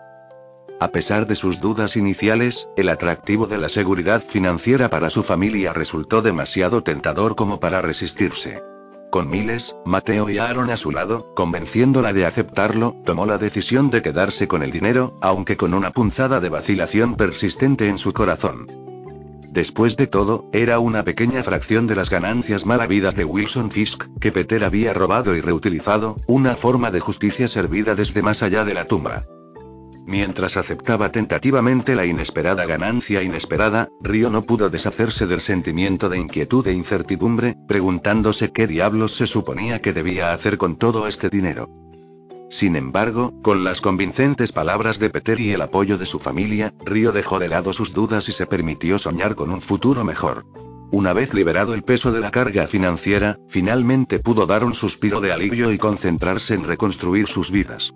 A pesar de sus dudas iniciales, el atractivo de la seguridad financiera para su familia resultó demasiado tentador como para resistirse. Con Miles, Mateo y Aaron a su lado, convenciéndola de aceptarlo, tomó la decisión de quedarse con el dinero, aunque con una punzada de vacilación persistente en su corazón. Después de todo, era una pequeña fracción de las ganancias mal habidas de Wilson Fisk, que Peter había robado y reutilizado, una forma de justicia servida desde más allá de la tumba. Mientras aceptaba tentativamente la inesperada ganancia inesperada, Río no pudo deshacerse del sentimiento de inquietud e incertidumbre, preguntándose qué diablos se suponía que debía hacer con todo este dinero. Sin embargo, con las convincentes palabras de Peter y el apoyo de su familia, Río dejó de lado sus dudas y se permitió soñar con un futuro mejor. Una vez liberado el peso de la carga financiera, finalmente pudo dar un suspiro de alivio y concentrarse en reconstruir sus vidas.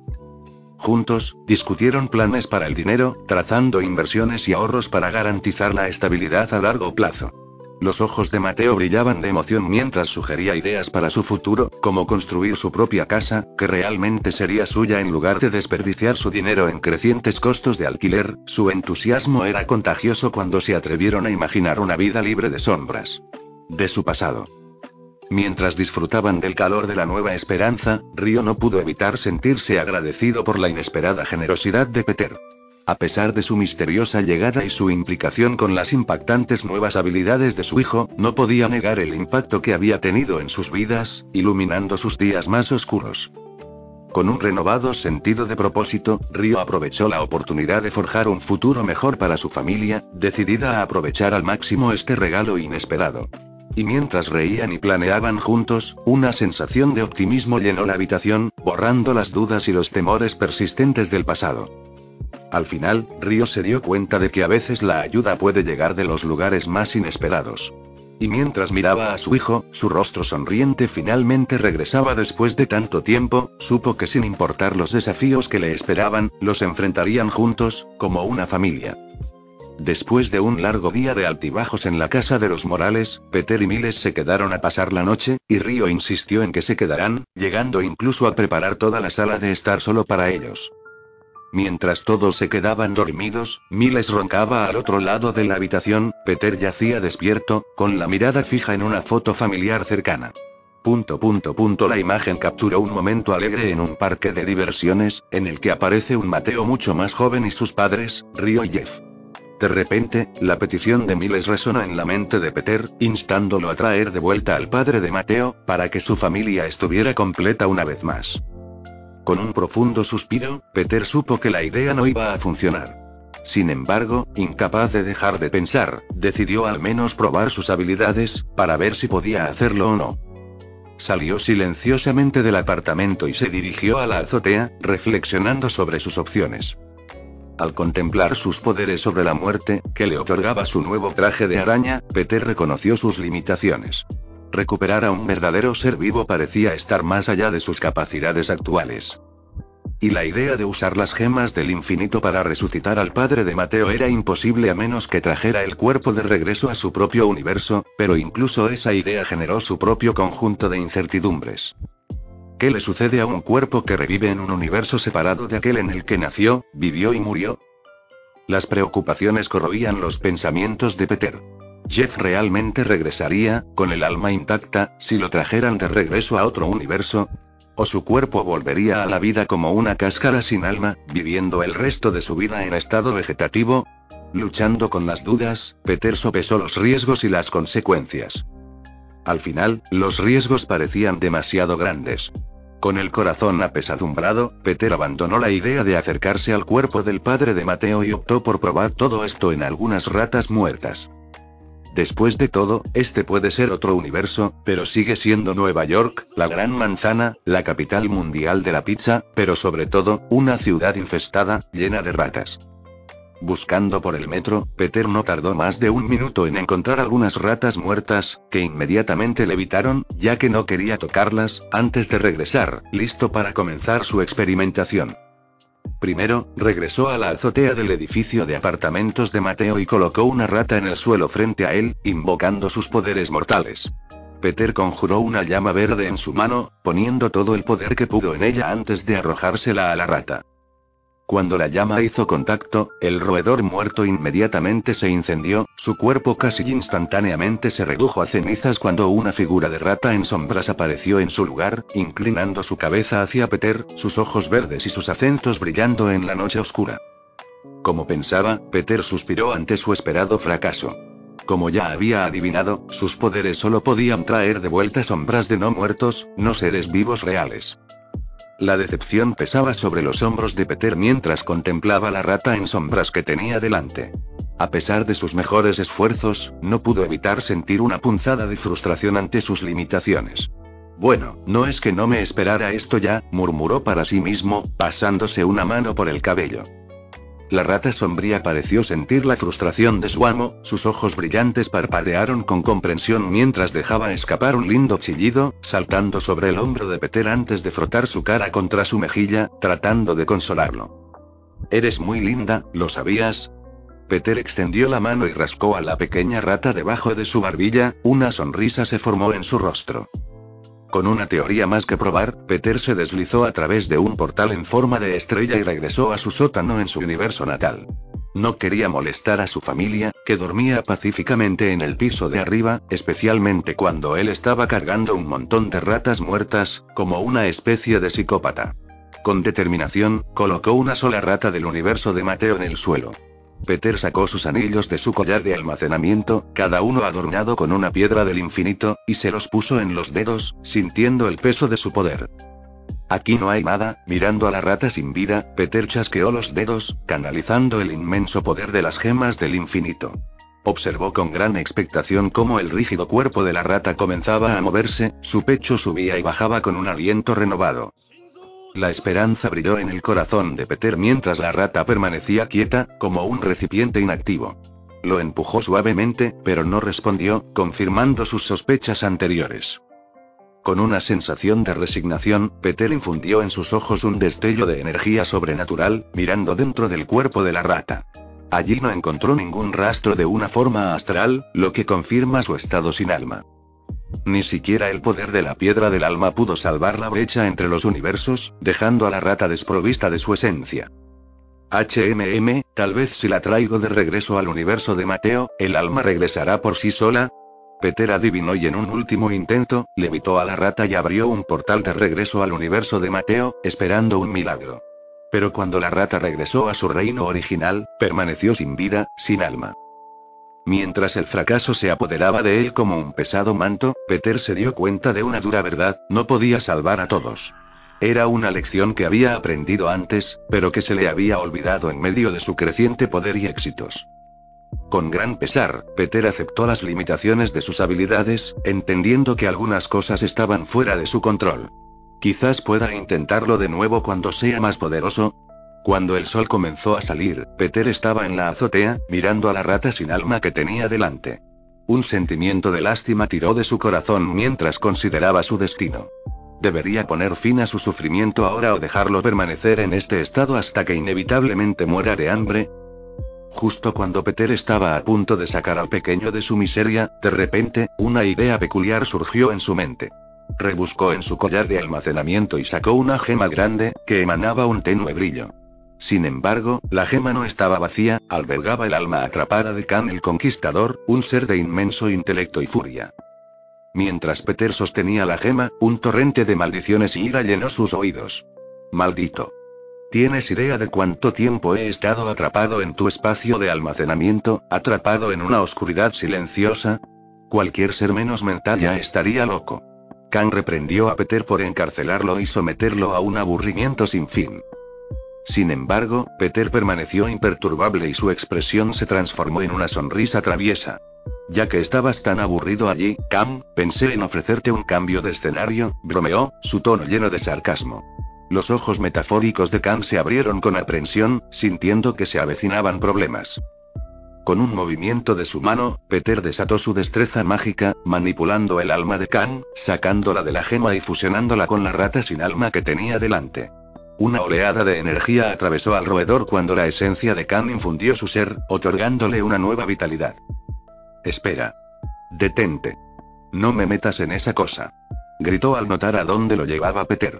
Juntos, discutieron planes para el dinero, trazando inversiones y ahorros para garantizar la estabilidad a largo plazo. Los ojos de Mateo brillaban de emoción mientras sugería ideas para su futuro, como construir su propia casa, que realmente sería suya en lugar de desperdiciar su dinero en crecientes costos de alquiler. Su entusiasmo era contagioso cuando se atrevieron a imaginar una vida libre de sombras de su pasado. Mientras disfrutaban del calor de la nueva esperanza, Río no pudo evitar sentirse agradecido por la inesperada generosidad de Peter. A pesar de su misteriosa llegada y su implicación con las impactantes nuevas habilidades de su hijo, no podía negar el impacto que había tenido en sus vidas, iluminando sus días más oscuros. Con un renovado sentido de propósito, Río aprovechó la oportunidad de forjar un futuro mejor para su familia, decidida a aprovechar al máximo este regalo inesperado. Y mientras reían y planeaban juntos, una sensación de optimismo llenó la habitación, borrando las dudas y los temores persistentes del pasado. Al final, Río se dio cuenta de que a veces la ayuda puede llegar de los lugares más inesperados. Y mientras miraba a su hijo, su rostro sonriente finalmente regresaba después de tanto tiempo, supo que sin importar los desafíos que le esperaban, los enfrentarían juntos, como una familia. Después de un largo día de altibajos en la casa de los Morales, Peter y Miles se quedaron a pasar la noche, y Río insistió en que se quedaran, llegando incluso a preparar toda la sala de estar solo para ellos. Mientras todos se quedaban dormidos, Miles roncaba al otro lado de la habitación. Peter yacía despierto, con la mirada fija en una foto familiar cercana. La imagen capturó un momento alegre en un parque de diversiones, en el que aparece un Mateo mucho más joven y sus padres, Río y Jeff. De repente, la petición de Miles resonó en la mente de Peter, instándolo a traer de vuelta al padre de Mateo, para que su familia estuviera completa una vez más. Con un profundo suspiro, Peter supo que la idea no iba a funcionar. Sin embargo, incapaz de dejar de pensar, decidió al menos probar sus habilidades, para ver si podía hacerlo o no. Salió silenciosamente del apartamento y se dirigió a la azotea, reflexionando sobre sus opciones. Al contemplar sus poderes sobre la muerte, que le otorgaba su nuevo traje de araña, Peter reconoció sus limitaciones. Recuperar a un verdadero ser vivo parecía estar más allá de sus capacidades actuales. Y la idea de usar las gemas del infinito para resucitar al padre de Mateo era imposible a menos que trajera el cuerpo de regreso a su propio universo, pero incluso esa idea generó su propio conjunto de incertidumbres. ¿Qué le sucede a un cuerpo que revive en un universo separado de aquel en el que nació, vivió y murió? Las preocupaciones corroían los pensamientos de Peter. ¿Jeff realmente regresaría, con el alma intacta, si lo trajeran de regreso a otro universo? ¿O su cuerpo volvería a la vida como una cáscara sin alma, viviendo el resto de su vida en estado vegetativo? Luchando con las dudas, Peter sopesó los riesgos y las consecuencias. Al final, los riesgos parecían demasiado grandes. Con el corazón apesadumbrado, Peter abandonó la idea de acercarse al cuerpo del padre de Mateo y optó por probar todo esto en algunas ratas muertas. Después de todo, este puede ser otro universo, pero sigue siendo Nueva York, la gran manzana, la capital mundial de la pizza, pero sobre todo, una ciudad infestada, llena de ratas. Buscando por el metro, Peter no tardó más de un minuto en encontrar algunas ratas muertas, que inmediatamente le evitaron, ya que no quería tocarlas, antes de regresar, listo para comenzar su experimentación. Primero, regresó a la azotea del edificio de apartamentos de Mateo y colocó una rata en el suelo frente a él, invocando sus poderes mortales. Peter conjuró una llama verde en su mano, poniendo todo el poder que pudo en ella antes de arrojársela a la rata. Cuando la llama hizo contacto, el roedor muerto inmediatamente se incendió, su cuerpo casi instantáneamente se redujo a cenizas cuando una figura de rata en sombras apareció en su lugar, inclinando su cabeza hacia Peter, sus ojos verdes y sus acentos brillando en la noche oscura. Como pensaba, Peter suspiró ante su esperado fracaso. Como ya había adivinado, sus poderes solo podían traer de vuelta sombras de no muertos, no seres vivos reales. La decepción pesaba sobre los hombros de Peter mientras contemplaba la rata en sombras que tenía delante. A pesar de sus mejores esfuerzos, no pudo evitar sentir una punzada de frustración ante sus limitaciones. Bueno, no es que no me esperara esto ya, murmuró para sí mismo, pasándose una mano por el cabello. La rata sombría pareció sentir la frustración de su amo, sus ojos brillantes parpadearon con comprensión mientras dejaba escapar un lindo chillido, saltando sobre el hombro de Peter antes de frotar su cara contra su mejilla, tratando de consolarlo. Eres muy linda, ¿lo sabías? Peter extendió la mano y rascó a la pequeña rata debajo de su barbilla, una sonrisa se formó en su rostro. Con una teoría más que probar, Peter se deslizó a través de un portal en forma de estrella y regresó a su sótano en su universo natal. No quería molestar a su familia, que dormía pacíficamente en el piso de arriba, especialmente cuando él estaba cargando un montón de ratas muertas, como una especie de psicópata. Con determinación, colocó una sola rata del universo de Mateo en el suelo. Peter sacó sus anillos de su collar de almacenamiento, cada uno adornado con una piedra del infinito, y se los puso en los dedos, sintiendo el peso de su poder. Aquí no hay nada, mirando a la rata sin vida, Peter chasqueó los dedos, canalizando el inmenso poder de las gemas del infinito. Observó con gran expectación cómo el rígido cuerpo de la rata comenzaba a moverse, su pecho subía y bajaba con un aliento renovado. La esperanza brilló en el corazón de Peter mientras la rata permanecía quieta, como un recipiente inactivo. Lo empujó suavemente, pero no respondió, confirmando sus sospechas anteriores. Con una sensación de resignación, Peter infundió en sus ojos un destello de energía sobrenatural, mirando dentro del cuerpo de la rata. Allí no encontró ningún rastro de una forma astral, lo que confirma su estado sin alma. Ni siquiera el poder de la piedra del alma pudo salvar la brecha entre los universos, dejando a la rata desprovista de su esencia. Tal vez si la traigo de regreso al universo de Mateo, el alma regresará por sí sola. Peter adivinó y en un último intento, levitó a la rata y abrió un portal de regreso al universo de Mateo, esperando un milagro. Pero cuando la rata regresó a su reino original, permaneció sin vida, sin alma. Mientras el fracaso se apoderaba de él como un pesado manto, Peter se dio cuenta de una dura verdad: no podía salvar a todos. Era una lección que había aprendido antes, pero que se le había olvidado en medio de su creciente poder y éxitos. Con gran pesar, Peter aceptó las limitaciones de sus habilidades, entendiendo que algunas cosas estaban fuera de su control. Quizás pueda intentarlo de nuevo cuando sea más poderoso. Cuando el sol comenzó a salir, Peter estaba en la azotea, mirando a la rata sin alma que tenía delante. Un sentimiento de lástima tiró de su corazón mientras consideraba su destino. ¿Debería poner fin a su sufrimiento ahora o dejarlo permanecer en este estado hasta que inevitablemente muera de hambre? Justo cuando Peter estaba a punto de sacar al pequeño de su miseria, de repente, una idea peculiar surgió en su mente. Rebuscó en su collar de almacenamiento y sacó una gema grande, que emanaba un tenue brillo. Sin embargo, la gema no estaba vacía, albergaba el alma atrapada de Khan el Conquistador, un ser de inmenso intelecto y furia. Mientras Peter sostenía la gema, un torrente de maldiciones y ira llenó sus oídos. ¡Maldito! ¿Tienes idea de cuánto tiempo he estado atrapado en tu espacio de almacenamiento, atrapado en una oscuridad silenciosa? Cualquier ser menos mental ya estaría loco. Kang reprendió a Peter por encarcelarlo y someterlo a un aburrimiento sin fin. Sin embargo, Peter permaneció imperturbable y su expresión se transformó en una sonrisa traviesa. Ya que estabas tan aburrido allí, Kang, pensé en ofrecerte un cambio de escenario, bromeó, su tono lleno de sarcasmo. Los ojos metafóricos de Kang se abrieron con aprensión, sintiendo que se avecinaban problemas. Con un movimiento de su mano, Peter desató su destreza mágica, manipulando el alma de Kang, sacándola de la gema y fusionándola con la rata sin alma que tenía delante. Una oleada de energía atravesó al roedor cuando la esencia de Kang infundió su ser, otorgándole una nueva vitalidad. Espera. Detente. No me metas en esa cosa. Gritó al notar a dónde lo llevaba Peter.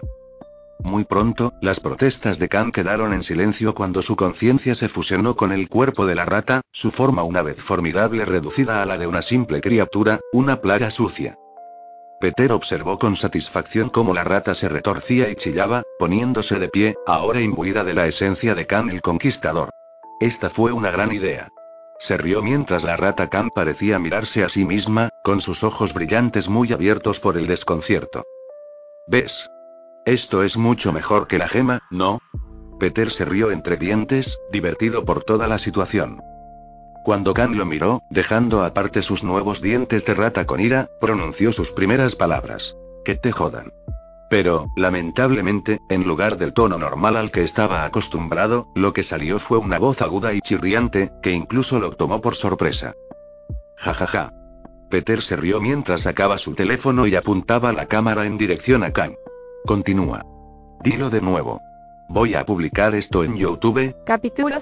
Muy pronto, las protestas de Kang quedaron en silencio cuando su conciencia se fusionó con el cuerpo de la rata, su forma una vez formidable reducida a la de una simple criatura, una plaga sucia. Peter observó con satisfacción cómo la rata se retorcía y chillaba, poniéndose de pie, ahora imbuida de la esencia de Kang el Conquistador. Esta fue una gran idea. Se rió mientras la rata Kang parecía mirarse a sí misma, con sus ojos brillantes muy abiertos por el desconcierto. ¿Ves? Esto es mucho mejor que la gema, ¿no? Peter se rió entre dientes, divertido por toda la situación. Cuando Kang lo miró, dejando aparte sus nuevos dientes de rata con ira, pronunció sus primeras palabras. Que te jodan. Pero, lamentablemente, en lugar del tono normal al que estaba acostumbrado, lo que salió fue una voz aguda y chirriante, que incluso lo tomó por sorpresa. Jajaja. Peter se rió mientras sacaba su teléfono y apuntaba la cámara en dirección a Kang. Continúa. Dilo de nuevo. Voy a publicar esto en YouTube. Capítulo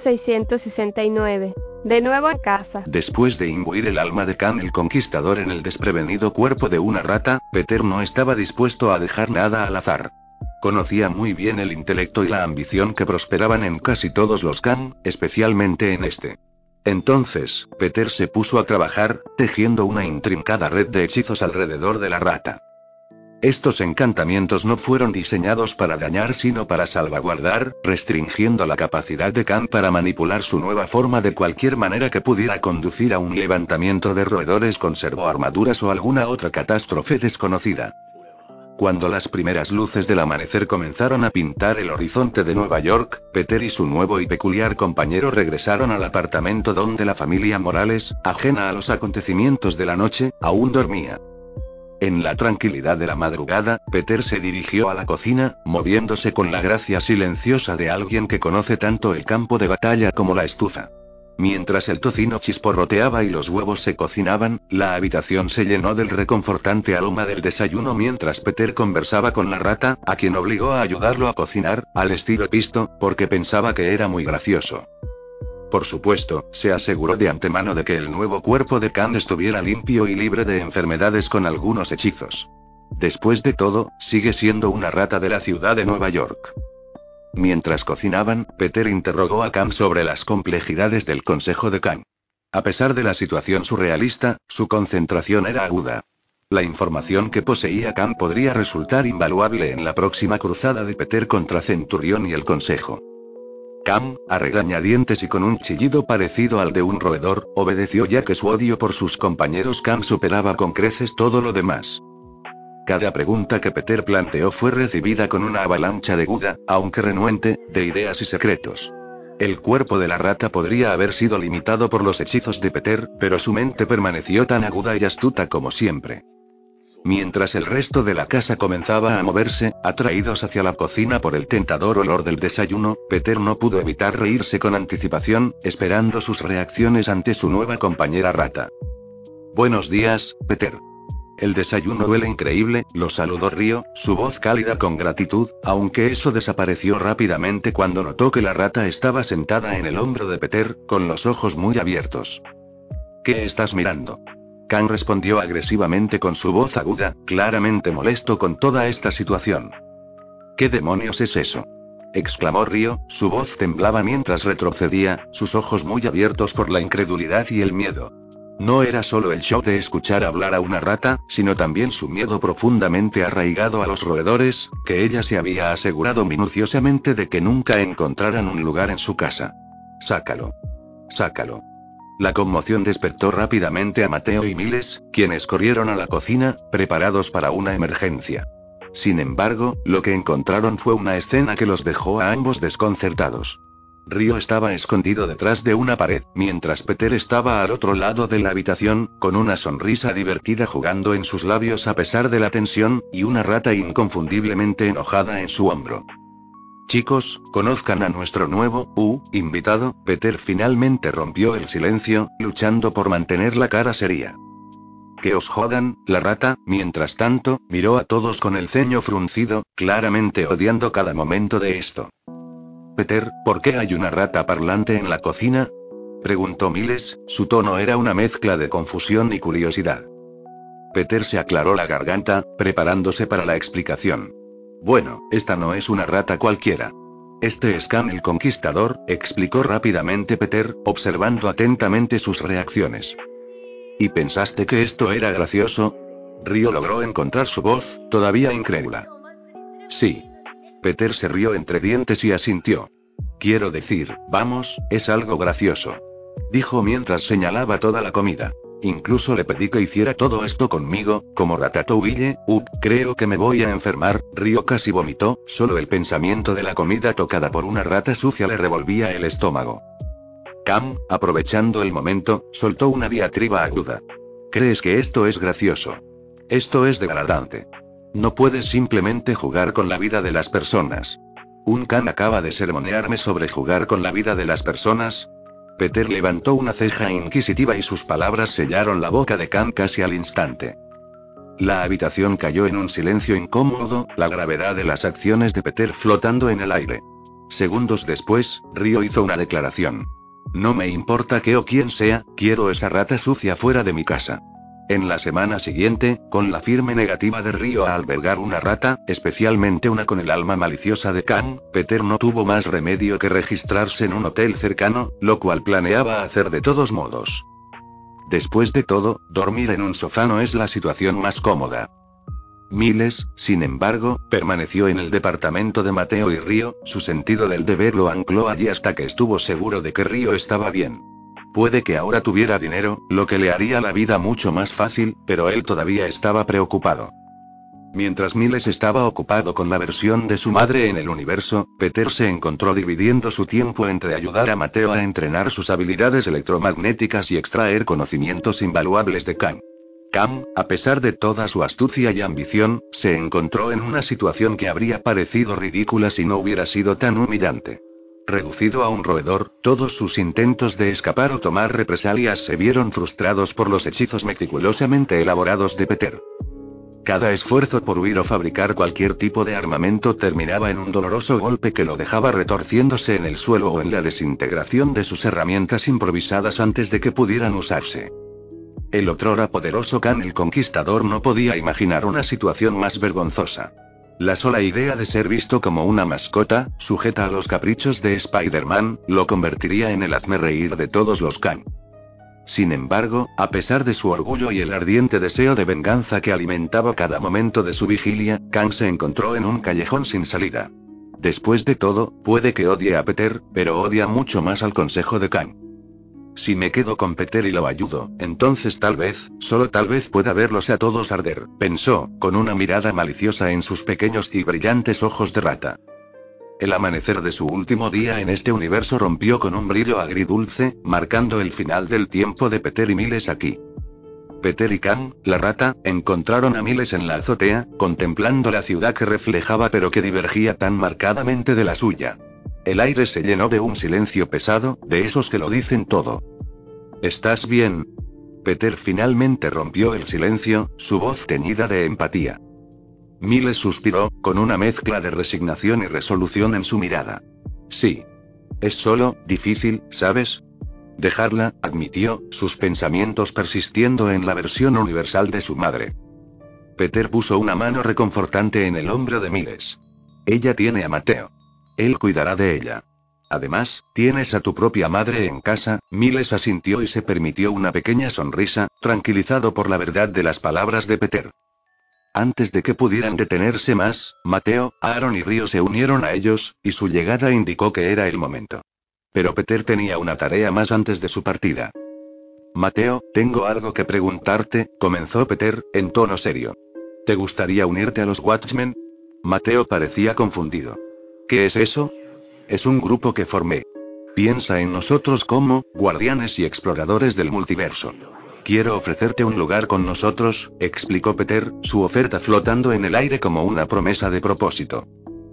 669. De nuevo a casa. Después de imbuir el alma de Kang el Conquistador en el desprevenido cuerpo de una rata, Peter no estaba dispuesto a dejar nada al azar. Conocía muy bien el intelecto y la ambición que prosperaban en casi todos los Kang, especialmente en este. Entonces, Peter se puso a trabajar, tejiendo una intrincada red de hechizos alrededor de la rata. Estos encantamientos no fueron diseñados para dañar sino para salvaguardar, restringiendo la capacidad de Kang para manipular su nueva forma de cualquier manera que pudiera conducir a un levantamiento de roedores con servoarmaduras o alguna otra catástrofe desconocida. Cuando las primeras luces del amanecer comenzaron a pintar el horizonte de Nueva York, Peter y su nuevo y peculiar compañero regresaron al apartamento donde la familia Morales, ajena a los acontecimientos de la noche, aún dormía. En la tranquilidad de la madrugada, Peter se dirigió a la cocina, moviéndose con la gracia silenciosa de alguien que conoce tanto el campo de batalla como la estufa. Mientras el tocino chisporroteaba y los huevos se cocinaban, la habitación se llenó del reconfortante aroma del desayuno mientras Peter conversaba con la rata, a quien obligó a ayudarlo a cocinar, al estilo Pisto, porque pensaba que era muy gracioso. Por supuesto, se aseguró de antemano de que el nuevo cuerpo de Kang estuviera limpio y libre de enfermedades con algunos hechizos. Después de todo, sigue siendo una rata de la ciudad de Nueva York. Mientras cocinaban, Peter interrogó a Kang sobre las complejidades del consejo de Kang. A pesar de la situación surrealista, su concentración era aguda. La información que poseía Kang podría resultar invaluable en la próxima cruzada de Peter contra Centurión y el consejo. Kang, a regañadientes y con un chillido parecido al de un roedor, obedeció ya que su odio por sus compañeros Kang superaba con creces todo lo demás. Cada pregunta que Peter planteó fue recibida con una avalancha de aguda, aunque renuente, de ideas y secretos. El cuerpo de la rata podría haber sido limitado por los hechizos de Peter, pero su mente permaneció tan aguda y astuta como siempre. Mientras el resto de la casa comenzaba a moverse, atraídos hacia la cocina por el tentador olor del desayuno, Peter no pudo evitar reírse con anticipación, esperando sus reacciones ante su nueva compañera rata. Buenos días, Peter. El desayuno huele increíble, lo saludó Río, su voz cálida con gratitud, aunque eso desapareció rápidamente cuando notó que la rata estaba sentada en el hombro de Peter, con los ojos muy abiertos. ¿Qué estás mirando? Kang respondió agresivamente con su voz aguda, claramente molesto con toda esta situación. ¿Qué demonios es eso?, exclamó Río, su voz temblaba mientras retrocedía, sus ojos muy abiertos por la incredulidad y el miedo. No era solo el shock de escuchar hablar a una rata, sino también su miedo profundamente arraigado a los roedores, que ella se había asegurado minuciosamente de que nunca encontraran un lugar en su casa. Sácalo. Sácalo. La conmoción despertó rápidamente a Mateo y Miles, quienes corrieron a la cocina, preparados para una emergencia. Sin embargo, lo que encontraron fue una escena que los dejó a ambos desconcertados. Río estaba escondido detrás de una pared, mientras Peter estaba al otro lado de la habitación, con una sonrisa divertida jugando en sus labios a pesar de la tensión, y una rata inconfundiblemente enojada en su hombro. Chicos, conozcan a nuestro nuevo, invitado. Peter finalmente rompió el silencio, luchando por mantener la cara seria. Que os jodan. La rata, mientras tanto, miró a todos con el ceño fruncido, claramente odiando cada momento de esto. Peter, ¿por qué hay una rata parlante en la cocina? Preguntó Miles, su tono era una mezcla de confusión y curiosidad. Peter se aclaró la garganta, preparándose para la explicación. Bueno, esta no es una rata cualquiera. Este es Khan el Conquistador, explicó rápidamente Peter, observando atentamente sus reacciones. ¿Y pensaste que esto era gracioso? Río logró encontrar su voz, todavía incrédula. Sí. Peter se rió entre dientes y asintió. Quiero decir, vamos, es algo gracioso. Dijo mientras señalaba toda la comida. Incluso le pedí que hiciera todo esto conmigo, como Ratatouille. Creo que me voy a enfermar. Río casi vomitó, solo el pensamiento de la comida tocada por una rata sucia le revolvía el estómago. Cam, aprovechando el momento, soltó una diatriba aguda. ¿Crees que esto es gracioso? Esto es degradante. No puedes simplemente jugar con la vida de las personas. ¿Un Khan acaba de sermonearme sobre jugar con la vida de las personas? Peter levantó una ceja inquisitiva y sus palabras sellaron la boca de Khan casi al instante. La habitación cayó en un silencio incómodo, la gravedad de las acciones de Peter flotando en el aire. Segundos después, Río hizo una declaración. No me importa qué o quién sea, quiero esa rata sucia fuera de mi casa. En la semana siguiente, con la firme negativa de Río a albergar una rata, especialmente una con el alma maliciosa de Khan, Peter no tuvo más remedio que registrarse en un hotel cercano, lo cual planeaba hacer de todos modos. Después de todo, dormir en un sofá no es la situación más cómoda. Miles, sin embargo, permaneció en el departamento de Mateo y Río, su sentido del deber lo ancló allí hasta que estuvo seguro de que Río estaba bien. Puede que ahora tuviera dinero, lo que le haría la vida mucho más fácil, pero él todavía estaba preocupado. Mientras Miles estaba ocupado con la versión de su madre en el universo, Peter se encontró dividiendo su tiempo entre ayudar a Mateo a entrenar sus habilidades electromagnéticas y extraer conocimientos invaluables de Khan. Cam, a pesar de toda su astucia y ambición, se encontró en una situación que habría parecido ridícula si no hubiera sido tan humillante. Reducido a un roedor, todos sus intentos de escapar o tomar represalias se vieron frustrados por los hechizos meticulosamente elaborados de Peter. Cada esfuerzo por huir o fabricar cualquier tipo de armamento terminaba en un doloroso golpe que lo dejaba retorciéndose en el suelo o en la desintegración de sus herramientas improvisadas antes de que pudieran usarse. El otrora poderoso Khan el Conquistador no podía imaginar una situación más vergonzosa. La sola idea de ser visto como una mascota, sujeta a los caprichos de Spider-Man, lo convertiría en el hazmerreír de todos los Khan. Sin embargo, a pesar de su orgullo y el ardiente deseo de venganza que alimentaba cada momento de su vigilia, Khan se encontró en un callejón sin salida. Después de todo, puede que odie a Peter, pero odia mucho más al consejo de Khan. Si me quedo con Peter y lo ayudo, entonces tal vez, solo tal vez pueda verlos a todos arder, pensó, con una mirada maliciosa en sus pequeños y brillantes ojos de rata. El amanecer de su último día en este universo rompió con un brillo agridulce, marcando el final del tiempo de Peter y Miles aquí. Peter y Khan, la rata, encontraron a Miles en la azotea, contemplando la ciudad que reflejaba pero que divergía tan marcadamente de la suya. El aire se llenó de un silencio pesado, de esos que lo dicen todo. ¿Estás bien? Peter finalmente rompió el silencio, su voz teñida de empatía. Miles suspiró, con una mezcla de resignación y resolución en su mirada. Sí. Es solo, difícil, ¿sabes? Dejarla, admitió, sus pensamientos persistiendo en la versión universal de su madre. Peter puso una mano reconfortante en el hombro de Miles. Ella tiene a Mateo. Él cuidará de ella. Además, tienes a tu propia madre en casa. Miles asintió y se permitió una pequeña sonrisa, tranquilizado por la verdad de las palabras de Peter. Antes de que pudieran detenerse más, Mateo, Aaron y Río se unieron a ellos, y su llegada indicó que era el momento. Pero Peter tenía una tarea más antes de su partida. Mateo, tengo algo que preguntarte, comenzó Peter, en tono serio. ¿Te gustaría unirte a los Watchmen? Mateo parecía confundido. ¿Qué es eso? Es un grupo que formé. Piensa en nosotros como guardianes y exploradores del multiverso. Quiero ofrecerte un lugar con nosotros, explicó Peter, su oferta flotando en el aire como una promesa de propósito.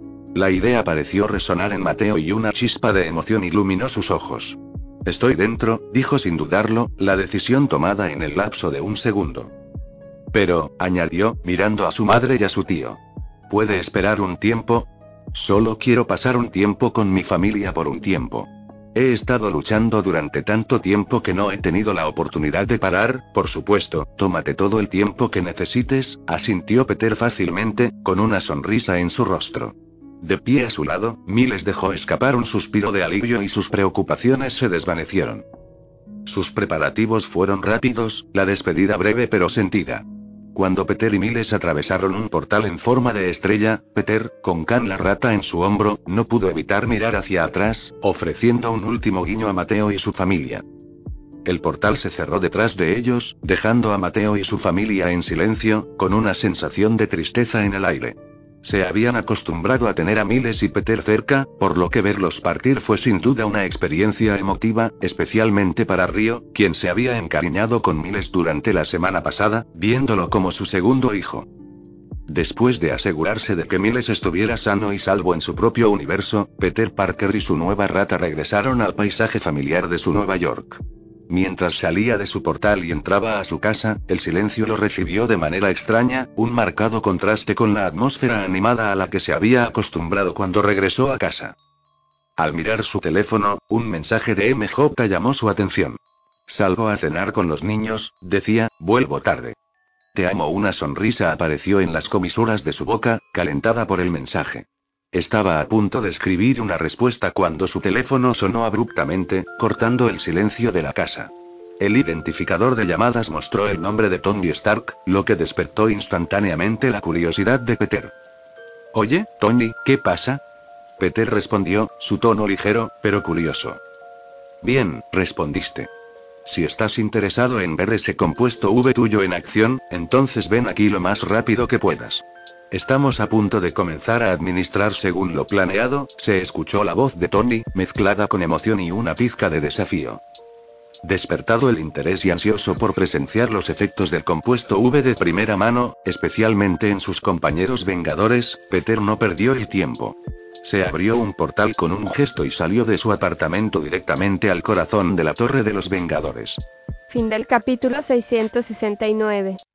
La idea pareció resonar en Mateo y una chispa de emoción iluminó sus ojos. Estoy dentro, dijo sin dudarlo, la decisión tomada en el lapso de un segundo. Pero, añadió, mirando a su madre y a su tío. ¿Puede esperar un tiempo? Solo quiero pasar un tiempo con mi familia por un tiempo. He estado luchando durante tanto tiempo que no he tenido la oportunidad de parar. Por supuesto, tómate todo el tiempo que necesites, asintió Peter fácilmente, con una sonrisa en su rostro. De pie a su lado, Miles dejó escapar un suspiro de alivio y sus preocupaciones se desvanecieron. Sus preparativos fueron rápidos, la despedida breve pero sentida. Cuando Peter y Miles atravesaron un portal en forma de estrella, Peter, con Khan la rata en su hombro, no pudo evitar mirar hacia atrás, ofreciendo un último guiño a Mateo y su familia. El portal se cerró detrás de ellos, dejando a Mateo y su familia en silencio, con una sensación de tristeza en el aire. Se habían acostumbrado a tener a Miles y Peter cerca, por lo que verlos partir fue sin duda una experiencia emotiva, especialmente para Río, quien se había encariñado con Miles durante la semana pasada, viéndolo como su segundo hijo. Después de asegurarse de que Miles estuviera sano y salvo en su propio universo, Peter Parker y su nueva rata regresaron al paisaje familiar de su Nueva York. Mientras salía de su portal y entraba a su casa, el silencio lo recibió de manera extraña, un marcado contraste con la atmósfera animada a la que se había acostumbrado cuando regresó a casa. Al mirar su teléfono, un mensaje de MJ llamó su atención. Salgo a cenar con los niños, decía, vuelvo tarde. Te amo. Una sonrisa apareció en las comisuras de su boca, calentada por el mensaje. Estaba a punto de escribir una respuesta cuando su teléfono sonó abruptamente, cortando el silencio de la casa. El identificador de llamadas mostró el nombre de Tony Stark, lo que despertó instantáneamente la curiosidad de Peter. Oye, Tony, ¿qué pasa? Peter respondió, su tono ligero, pero curioso. Bien, respondiste. Si estás interesado en ver ese compuesto V tuyo en acción, entonces ven aquí lo más rápido que puedas. Estamos a punto de comenzar a administrar según lo planeado, se escuchó la voz de Tony, mezclada con emoción y una pizca de desafío. Despertado el interés y ansioso por presenciar los efectos del compuesto V de primera mano, especialmente en sus compañeros Vengadores, Peter no perdió el tiempo. Se abrió un portal con un gesto y salió de su apartamento directamente al corazón de la Torre de los Vengadores. Fin del capítulo 669.